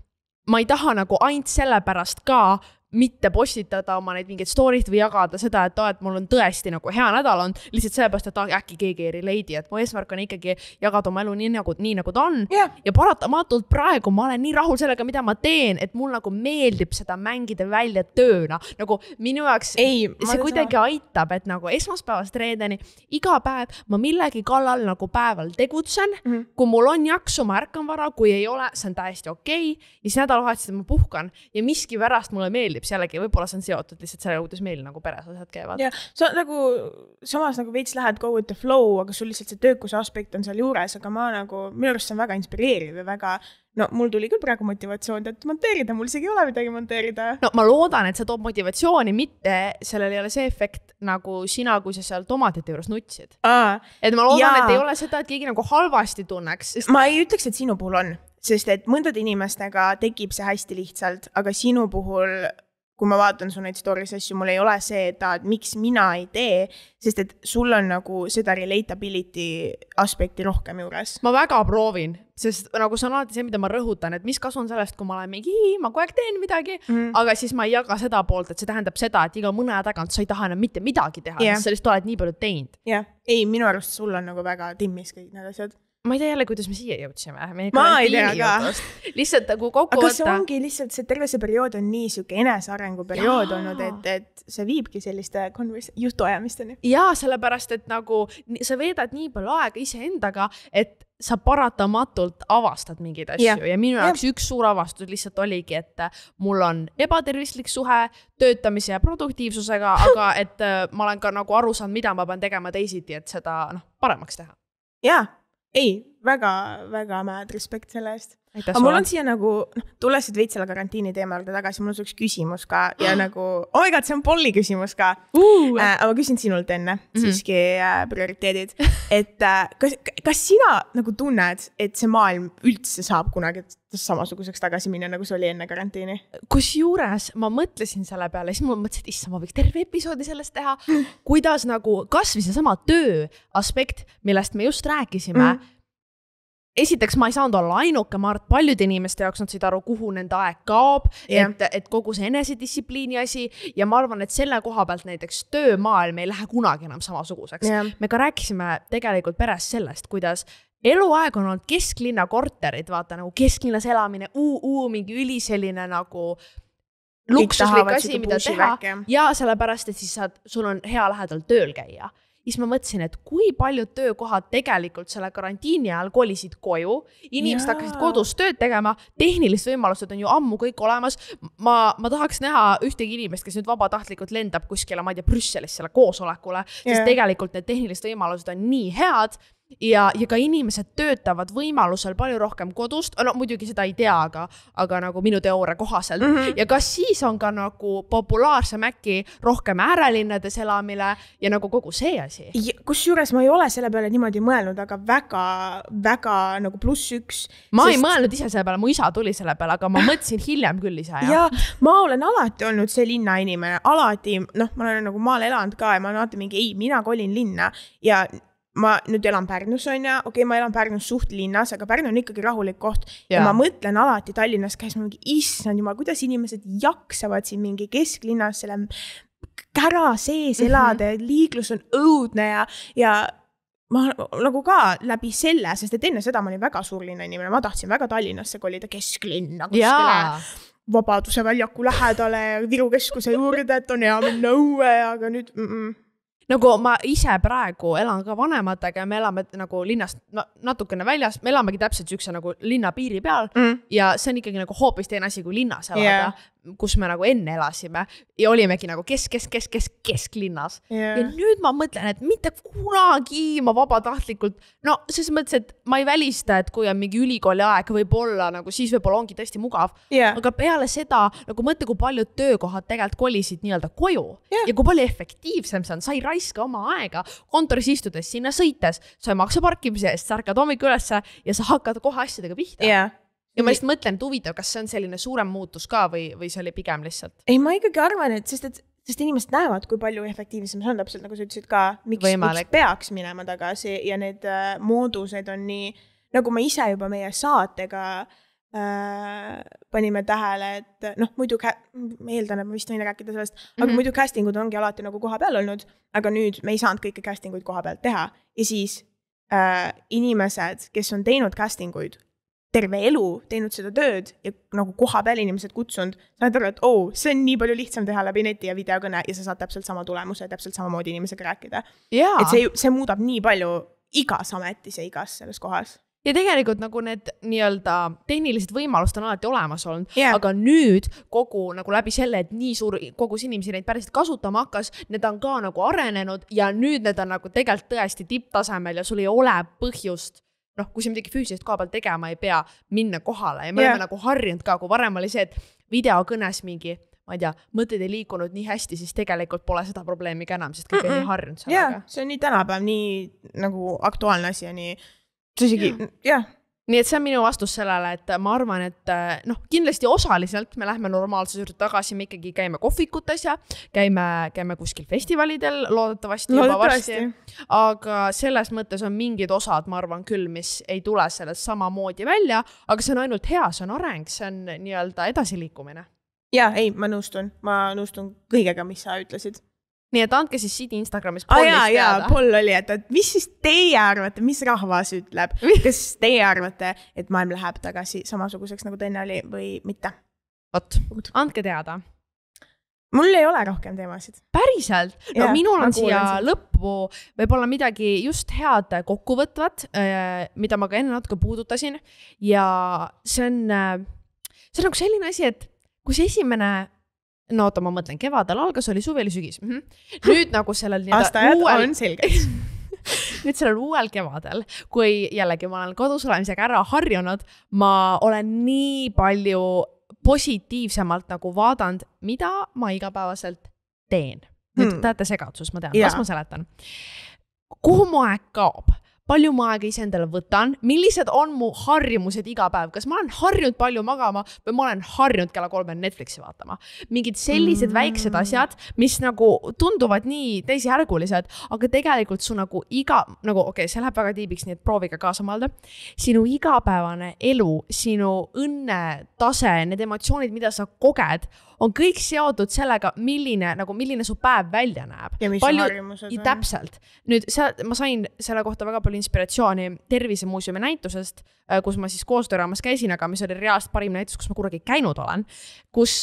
S1: ma ei taha nagu ainult selle pärast ka mitte postitada oma neid mingeid story'd või jagada seda, et mul on tõesti nagu hea nädal on, lihtsalt sellepärast, et äkki keegi ei relate, et mu eesmärk on ikkagi jagada oma elu nii nagu ta on. Ja paratamatult praegu ma olen nii rahul sellega, mida ma teen, et mul nagu meeldib seda mängida välja tööna. Nagu minu jaoks see kuidagi aitab, et nagu esmaspäevast reedeni iga päev ma millegi kallal nagu päeval tegutsen. Kui mul on jaksu, ma ärkan vara, kui ei ole, see on täiesti okei. Ja siis nädalavahetusel ma puhkan ja miski pärast mulle meeldib jällegi, võib-olla see on seotud lihtsalt selle, kuidas meil nagu peres asjad käivad.
S2: Ja sa nagu, samas nagu veits lähed go with the flow, aga sul lihtsalt see töökuse aspekt on seal juures, aga ma nagu, minu arust see on väga inspireeriv ja väga, mul tuli küll praegu motivatsioon, et monteerida, mul isegi ei ole midagi monteerida.
S1: No ma loodan, et see toob motivatsiooni, mitte sellel ei ole see efekt nagu sina, kui sa seal tomatite juures nutsid. Et ma loodan, et ei ole seda, et keegi nagu halvasti tunneks.
S2: Ma ei ütleks, et sinu puhul on, sest et mõndade inimestega tekib see hästi lihtsalt, aga sinu puhul kui ma vaatan su neid stories asju, mul ei ole see, et miks mina ei tee, sest et sul on nagu seda relatability aspekti rohkem juures.
S1: Ma väga proovin, sest nagu see on alati see, mida ma rõhutan, et mis kasu on sellest, kui ma olen mingi, ma kogu aeg teen midagi, aga siis ma ei jaga seda poolt, et see tähendab seda, et iga mõne tagant sa ei taha enam mitte midagi teha, sest sa lihtsalt oled nii palju teinud.
S2: Ei, minu arust sul on nagu väga timmis kõik need asjad.
S1: Ma ei tea jälle, kuidas me siia jõudsime.
S2: Ma ei tea ka.
S1: Lihtsalt nagu kokku
S2: aga see ongi lihtsalt, see terve see periood on nii süke enesearengu periood olnud, et see viibki selliste jutuajamisteni.
S1: Jaa, sellepärast, et nagu sa veedad nii palju aega iseendaga, et sa paratamatult avastad mingeid asju ja minu jaoks üks suur avastus lihtsalt oligi, et mul on ebatervislik suhe töötamise ja produktiivsusega, aga et ma olen ka nagu aru saanud, mida ma pean tegema teisiti, et seda paremaks teha.
S2: Jaa. Ei, väga mad respekt selle eest. Aga mul on siia nagu, tullesid veits selle karantiini teema juurde tagasi, mul on üks küsimus ka ja nagu, see on Polli küsimus ka. Aga küsin sinult enne, siiski prioriteedid. Et kas sina nagu tunned, et see maailm üldse saab kunagi samasuguseks tagasi minna, nagu see oli enne karantiini?
S1: Kusjuures ma mõtlesin selle peale, siis ma mõtlesin, et issa, ma võiks terve episoodi sellest teha, kuidas nagu kasvõi see sama töö aspekt, millest me just rääkisime, esiteks ma ei saanud olla ainuke, ma arvan, et paljude inimeste jaoks nad said aru, kuhu nende aeg kaob, et kogu see enesedistsipliini asi ja ma arvan, et selle koha pealt näiteks töömaailm ei lähe kunagi enam samasuguseks. Me ka rääkisime tegelikult peres sellest, kuidas eluaeg on olnud kesklinna korterid, vaata nagu kesklinnas elamine, mingi üli selline nagu luksuslik asi, mida teha ja sellepärast, et siis sul on hea lähedal tööl käia. siis ma mõtlesin, et kui paljud töökohad tegelikult selle karantiini ajal kolisid koju, inimesed hakkasid kodus tööd tegema, tehnilised võimalused on ju ammu kõik olemas. Ma tahaks näha ühtegi inimest, kes nüüd vabatahtlikult lendab kuskile, ma ei tea, Brüsselis selle koosolekule, sest tegelikult need tehnilised võimalused on nii head ja ka inimesed töötavad võimalusel palju rohkem kodust, no muidugi seda ei tea, aga nagu minu teooria kohaselt. Ja kas siis on ka nagu populaarsem äkki rohkem äärelinnades elamine ja nagu kogu see asi?
S2: Kusjuures ma ei ole selle peale niimoodi mõelnud, aga väga nagu +1.
S1: Ma ei mõelnud ise selle peale, mu isa tuli selle peale, aga ma mõtlesin hiljem küll ise.
S2: Ja ma olen alati olnud see linnainimene, alati, noh, ma olen nagu maal elanud ka ja ma olen alati mingi, mina kolin linna ja ma nüüd elan Pärnus on ja ma elan Pärnus suht linnas, aga Pärnu on ikkagi rahulik koht ja ma mõtlen alati Tallinnas käis mingi issand jumal, kuidas inimesed jaksavad siin mingi kesklinnas selle kära sees elada ja liiklus on õudne ja ma nagu ka läbi selle, sest et enne seda ma olin väga suur linna inimene, ma tahtsin väga Tallinnasse kolida kesklinna kuskile Vabaduse väljaku lähedale Viru keskuse juurde, et on hea minna õue, aga nüüd
S1: Nagu ma ise praegu elan ka vanematega ja me elame nagu linnast natukene väljas, me elamegi täpselt sükse nagu linna piiri peal ja see on ikkagi nagu hoopis teine asi kui linnas elada, kus me nagu enne elasime ja olimegi nagu kesklinnas. Ja nüüd ma mõtlen, et mitte kunagi ma vabatahtlikult, no selles mõttes, et ma ei välista, et kui on mingi ülikooli aeg võib-olla, nagu siis võib-olla ongi tõesti mugav, aga peale seda, nagu mõtle, kui paljud töökohad tegelikult kolisid nii-öelda koju ja kui palju efektiivsem see on, sa ei raiska oma aega kontoris istudes, sinna sõites, sa ei maksa parkimise eest, sa ärkad hommikul ülesse ja sa hakkad kohe asjadega pihta. Ja ma just mõtlen, et huvitav, kas see on selline suurem muutus ka või see oli pigem lihtsalt?
S2: Ei, ma ikkagi arvan, et sest inimesed näevad, kui palju efektiivsem see on täpselt, nagu sa ütlesid ka, miks peaks minema tagasi ja need moodused on nii, nagu ma ise juba meie saatega panime tähele, et noh, muidu ma eeldan, et ma vist võin rääkida sellest, aga muidu castingud ongi alati nagu koha peal olnud, aga nüüd me ei saanud kõike castinguid koha pealt teha ja siis inimesed, kes on teinud castinguid terve elu teinud seda tööd ja nagu koha peal inimesed kutsunud, saad aru, et see on nii palju lihtsam teha läbi neti ja videokõne ja sa saad täpselt sama tulemuse ja täpselt samamoodi inimesega rääkida. Et see muudab nii palju igas ametis ja igas selles kohas.
S1: Ja tegelikult nagu need nii-öelda tehnilised võimalused on alati olemas olnud, aga nüüd kogu nagu läbi selle, et nii suur kogus inimesi neid päriselt kasutama hakkas, need on ka nagu arenenud ja nüüd need on nagu tegelikult tõesti tipptasemel ja sul ei ole põhjust kui sa midagi füüsilist koha peal tegema ei pea minna kohale ja me oleme nagu harjunud ka, kui varem oli see, et videokõnes mingi, ma ei tea, mõtted ei liikunud nii hästi, siis tegelikult pole seda probleemi ka enam, sest kõik on nii harjunud sellega.
S2: See on nii tänapäev, nii nagu aktuaalne asi ja nii,
S1: Nii et see on minu vastus sellele, et ma arvan, et kindlasti osaliselt me lähme normaalses juurde tagasi, me ikkagi käime kohvikutes ja käime kuskil festivalidel loodetavasti juba varsti, aga selles mõttes on mingid osad, ma arvan küll, mis ei tule sellest samamoodi välja, aga see on ainult hea, see on areng, see on nii-öelda edasiliikumine.
S2: Ma nõustun kõigega, mis sa ütlesid.
S1: Nii et andke siis siit Instagramis pollist teada.
S2: Poll oli, et mis siis teie arvate, mis rahvas ütleb? Kas teie arvate, et maailm läheb tagasi samasuguseks nagu teine oli või mitte?
S1: Andke teada.
S2: Mul ei ole rohkem teemasid.
S1: Päriselt? No minul on siia lõppu võib-olla midagi just head kokkuvõtvat, mida ma ka enne natuke puudutasin ja see on nagu selline asi, et kui see esimene ma mõtlen, kevadel algas, oli suvi, oli sügis. Nüüd nagu sellel
S2: aastajad on selged.
S1: Nüüd sellel uuel kevadel, kui jällegi ma olen kodus olemisega ära harjunud, ma olen nii palju positiivsemalt nagu vaadanud, mida ma igapäevaselt teen. Nüüd teate segadsus, ma tean, kas ma seletan. Kuhu mu aeg kaob? Palju ma aega ise endale võtan, millised on mu harjumused iga päev, kas ma olen harjunud palju magama või ma olen harjunud kella 3 Netflixi vaatama. Mingid sellised väiksed asjad, mis nagu tunduvad nii teisjärgulised, aga tegelikult su nagu see läheb väga tiibiks, nii et prooviga kaasa mõelda. Sinu igapäevane elu, sinu õnne, tase, need emotsioonid, mida sa koged, on kõik seotud sellega, milline su päev välja näeb.
S2: Ja mis harjumused on.
S1: Täpselt. Nüüd ma sain selle kohta väga palju inspiratsiooni Tervisemuuseumi näitusest, kus ma siis koostööraamas käisin, aga mis oli reaalselt parim näitus, kus ma kunagi käinud olen, kus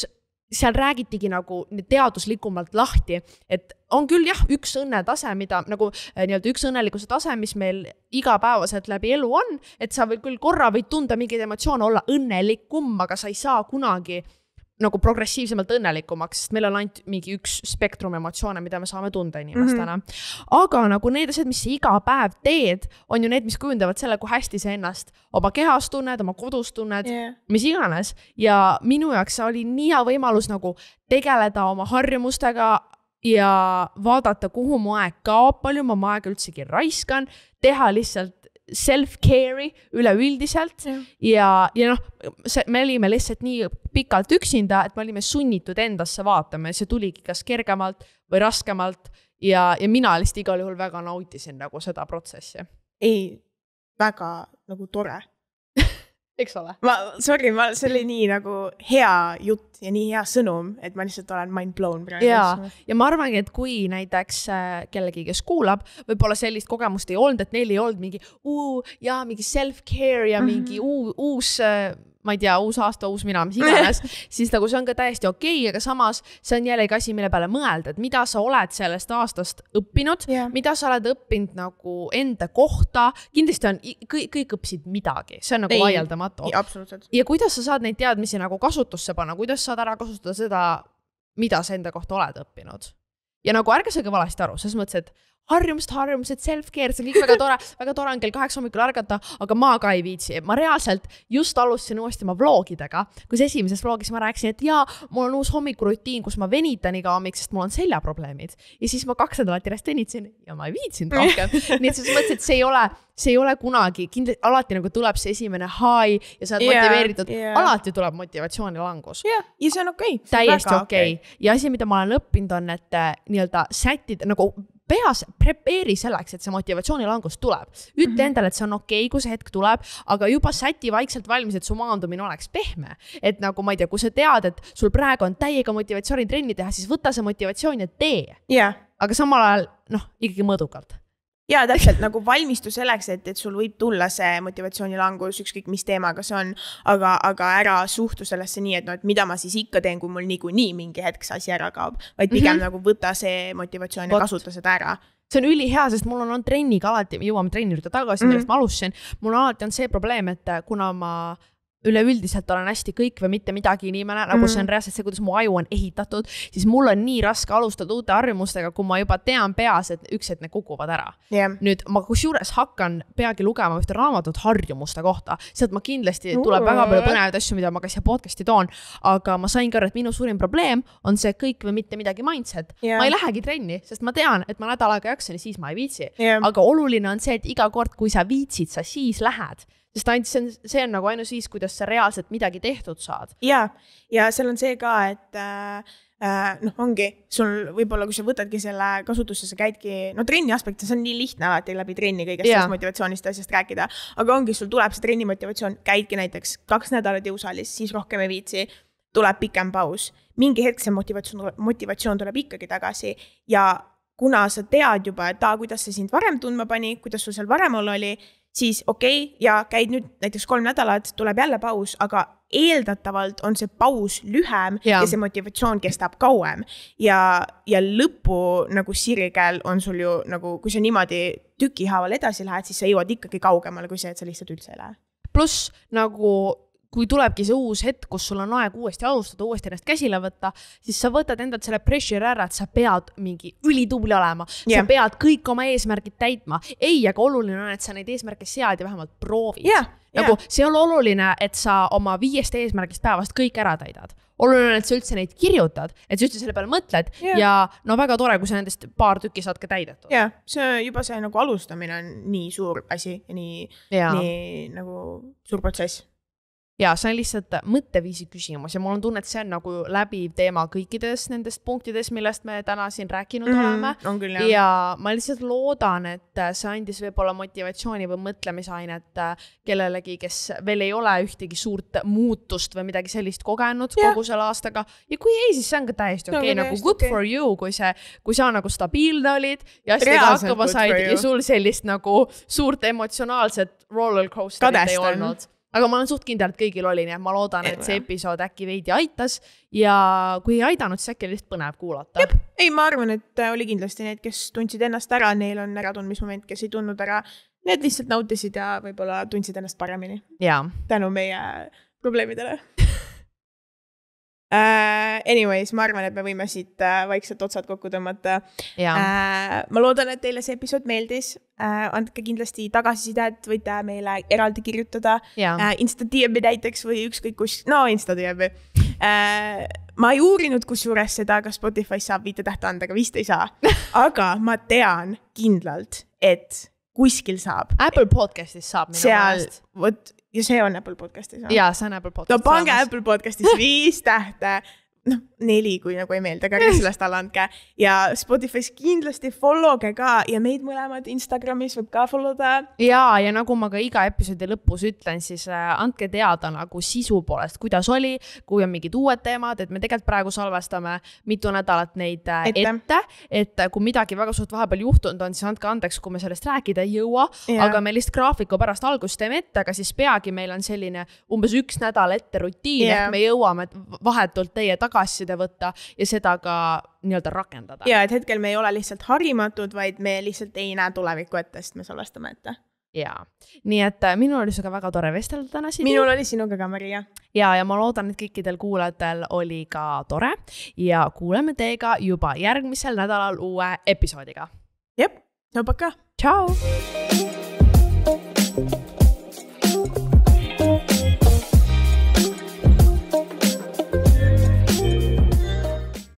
S1: seal räägitigi nagu teaduslikumalt lahti, et on küll jah, üks õnnetase, mida nagu nii-öelda üks õnnelikkuse tase, mis meil igapäevaselt läbi elu on, et sa küll korra võid tunda mingeid emotsioone olla õnnelikum, aga sa ei saa kunagi nagu progressiivsemalt õnnelikumaks, sest meil on ainult mingi üks spektrum emotsioone, mida me saame tunda inimestena. Aga nagu need asjad, mis sa iga päev teed, on ju need, mis kujundavad selle, kui hästi sa ennast oma kehas tunned, oma kodus tunned, mis iganes. Ja minu jaoks oli nii hea võimalus nagu tegeleda oma harjumustega ja vaadata, kuhu mu aeg kaob, palju ma oma aega üldsegi raiskan, teha lihtsalt self-care'i üleüldiselt ja noh, me olime lihtsalt nii pikalt üksinda, et me olime sunnitud endasse vaatama ja see tuligi kas kergemalt või raskemalt ja mina lihtsalt igal juhul väga nautisin nagu seda protsessi.
S2: Ei, väga nagu tore.
S1: Eks ole?
S2: See oli nii nagu hea jutt ja nii hea sõnum, et ma lihtsalt olen mind blown praegu.
S1: Ja ma arvangi, et kui näiteks kellegi, kes kuulab, võib-olla sellist kogemust ei olnud, et neil ei olnud mingi self-care ja mingi uus ma ei tea, uus aasta, uus mina, mis iganes, siis nagu see on ka täiesti okei, aga samas see on jällegi asi, mille peale mõelda, et mida sa oled sellest aastast õppinud, mida sa oled õppinud nagu enda kohta, kindlasti on, kõik õppisid midagi, see on nagu vaieldamatu. Ja kuidas sa saad neid teadmisi nagu kasutusse panna, kuidas saad ära kasutada seda, mida sa enda kohta oled õppinud. Ja nagu ärge saage valesti aru, selles mõttes, et harjumused, self-care, see on kõik väga tore on kell 8 hommikul ärgata, aga ma ka ei viitsi. Ma reaalselt just alustasin uuesti oma vlogidega, kus esimeses vlogis ma rääkisin, et mul on uus hommikurutiin, kus ma venitan iga hommik, sest mul on seljaprobleemid. Ja siis ma 2 nädalat järjest venitasin ja ma ei viitsinud rohkem. Nii et selles mõttes, et see ei ole kunagi, alati nagu tuleb see esimene high ja sa oled motiveeritud, alati tuleb motivatsiooni langus.
S2: Ja see on okei.
S1: Täiesti okei. Ja asi, mida ma olen õppinud on, et nii-öelda sättida nagu peas prepeeri selleks, et see motivatsioonilangus tuleb. Ütle endale, et see on okei, kui see hetk tuleb, aga juba säti vaikselt valmis, et su maandumine oleks pehme. Et nagu ma ei tea, kui sa tead, et sul praegu on täiega motivatsiooni trenni teha, siis võta see motivatsioon ja tee. Aga samal ajal, ikkagi mõõdukalt.
S2: Ja täpselt nagu valmistu selleks, et sul võib tulla see motivatsioonilangus, ükskõik mis teemaga see on, aga ära suhtu sellesse nii, et mida ma siis ikka teen, kui mul niikuinii mingi hetk see asi ära kaob, vaid pigem nagu võta see motivatsioon ja kasuta seda ära.
S1: See on ülihea, sest mul on trenniga alati, jõuame trenni juurde tagasi, millest ma alustasin, mul alati on see probleem, et kuna ma üleüldiselt olen hästi kõik või mitte midagi inimene, nagu see on reaalselt see, kuidas mu aju on ehitatud, siis mul on nii raske alustada uute harjumustega, kui ma juba tean peas, et üks hetk need kukuvad ära. Nüüd ma kusjuures hakkan peagi lugema ühte raamatut harjumuste kohta, sealt ma kindlasti tuleb väga palju põnevaid asju, mida ma ka siia podcasti toon, aga ma sain ka, et minu suurim probleem on see kõik või mitte midagi mindset. Ma ei lähegi trenni, sest ma tean, et ma nädal aega jaksan ja siis ma ei viitsi. Aga oluline on see, et iga kord, kui sa viitsid, sa siis lähed. Sest ainult see on nagu ainus viis, kuidas sa reaalselt midagi tehtud saad.
S2: Ja seal on see ka, et ongi, sul võib-olla, kui sa võtadki selle kasutusse, sa käidki, trenni aspekti, see on nii lihtne alati läbi trenni kõigest sellest motivatsioonist asjast rääkida, aga ongi, sul tuleb see trenni motivatsioon, käidki näiteks 2 nädalat jõusaalis, siis rohkem ei viitsi, tuleb pikem paus. Mingi hetk see motivatsioon tuleb ikkagi tagasi ja kuna sa tead juba, et kuidas see sind varem tundma pani, kuidas sul seal varem oli, siis okei, ja käid nüüd näiteks 3 nädalat, tuleb jälle paus, aga eeldatavalt on see paus lühem ja see motivatsioon kestab kauem. Ja lõpu nagu sirgel on sul ju, nagu, kui sa niimoodi tükihaaval edasi lähed, siis sa jõuad ikkagi kaugemale, kui see, et sa lihtsalt üldse ei lähe.
S1: Plus nagu kui tulebki see uus hetk, kus sul on aeg uuesti alustada, uuesti ennast käsile võtta, siis sa võtad endalt selle pressure ära, et sa pead mingi ülitubli olema. Sa pead kõik oma eesmärgid täitma. Ei, aga oluline on, et sa neid eesmärke sead ja vähemalt proovid. Nagu see on oluline, et sa oma 5 eesmärgist päevast kõik ära täidad. Oluline on, et sa üldse neid kirjutad, et sa üldse selle peale mõtled ja väga tore, kui sa nendest paar tükki saad ka täidetud.
S2: See juba see nagu alustamine on nii suur asi ja nii nagu suur protsess.
S1: Ja see on lihtsalt mõtteviisi küsimus ja mul on tunne, et see on nagu läbiv teema kõikides nendest punktides, millest me täna siin rääkinud oleme. Ja ma lihtsalt loodan, et see andis võib-olla motivatsiooni või mõtlemisainet kellelegi, kes veel ei ole ühtegi suurt muutust või midagi sellist kogenud kogu selle aastaga. Ja kui ei, siis see on ka täiesti okei, nagu good for you, kui sa nagu stabiilne olid ja hästiga hakkama said ja sul sellist nagu suurt emotsionaalset rollercoasterit ei olnud. aga ma olen suht kindel, et kõigil oli, nii et ma loodan, et see episood äkki veidi aitas ja kui ei aidanud, siis äkki lihtsalt põnev kuulata.
S2: Jep. Ei, ma arvan, et oli kindlasti need, kes tundsid ennast ära, neil on äratundmismoment, kes ei tundnud ära, need lihtsalt nautisid ja võib-olla tundsid ennast paremini. Tänu meie probleemidele. Anyways, ma arvan, et me võime siit vaikselt otsad kokku tõmmata. Ma loodan, et teile see episood meeldis. Andke kindlasti tagasisidet, võite meile eraldi kirjutada. Insta-DM-i näiteks või ükskõik kus, no Insta-DM-i. Ma ei uurinud kusjuures seda, kas Spotify saab 5 tähte anda, aga vist ei saa. Aga ma tean kindlalt, et kuskil saab.
S1: Apple Podcastis saab minu
S2: meelest. Ja see on Apple Podcastis.
S1: Jaa, see on Apple Podcastis.
S2: No pange Apple Podcastis 5 tähte. 4, kui nagu ei meelda, aga sellest alla andke. Ja Spotify's kindlasti followge ka ja meid mõlemad Instagramis võib ka followda.
S1: Ja nagu ma ka iga episoodi lõpus ütlen, siis andke teada nagu sisu poolest, kuidas oli, kui on mingid uued teemad, et me tegelikult praegu salvestame mitu nädalat neid ette, et kui midagi väga suurt vahepeal juhtunud on, siis andke andeks, kui me sellest rääkida ei jõua, aga me lihtsalt graafiku pärast algust teeme ette, aga siis peagi meil on selline umbes 1 nädal ette rutiin, et me jõuame vahetult teie tagasiside võtta ja seda ka nii-öelda rakendada.
S2: Ja, et hetkel me ei ole lihtsalt harimatud, vaid me lihtsalt ei näe tuleviku ette, sest me salvestame ette.
S1: Ja, nii et minul oli sinuga väga tore vestelda täna.
S2: Minul oli sinuga ka, Maria.
S1: Ja ma loodan, et kõikidel kuulajatel oli ka tore ja kuuleme teiega juba järgmisel nädalal uue episoodiga.
S2: Jep, tšau, paka!
S1: Tšau!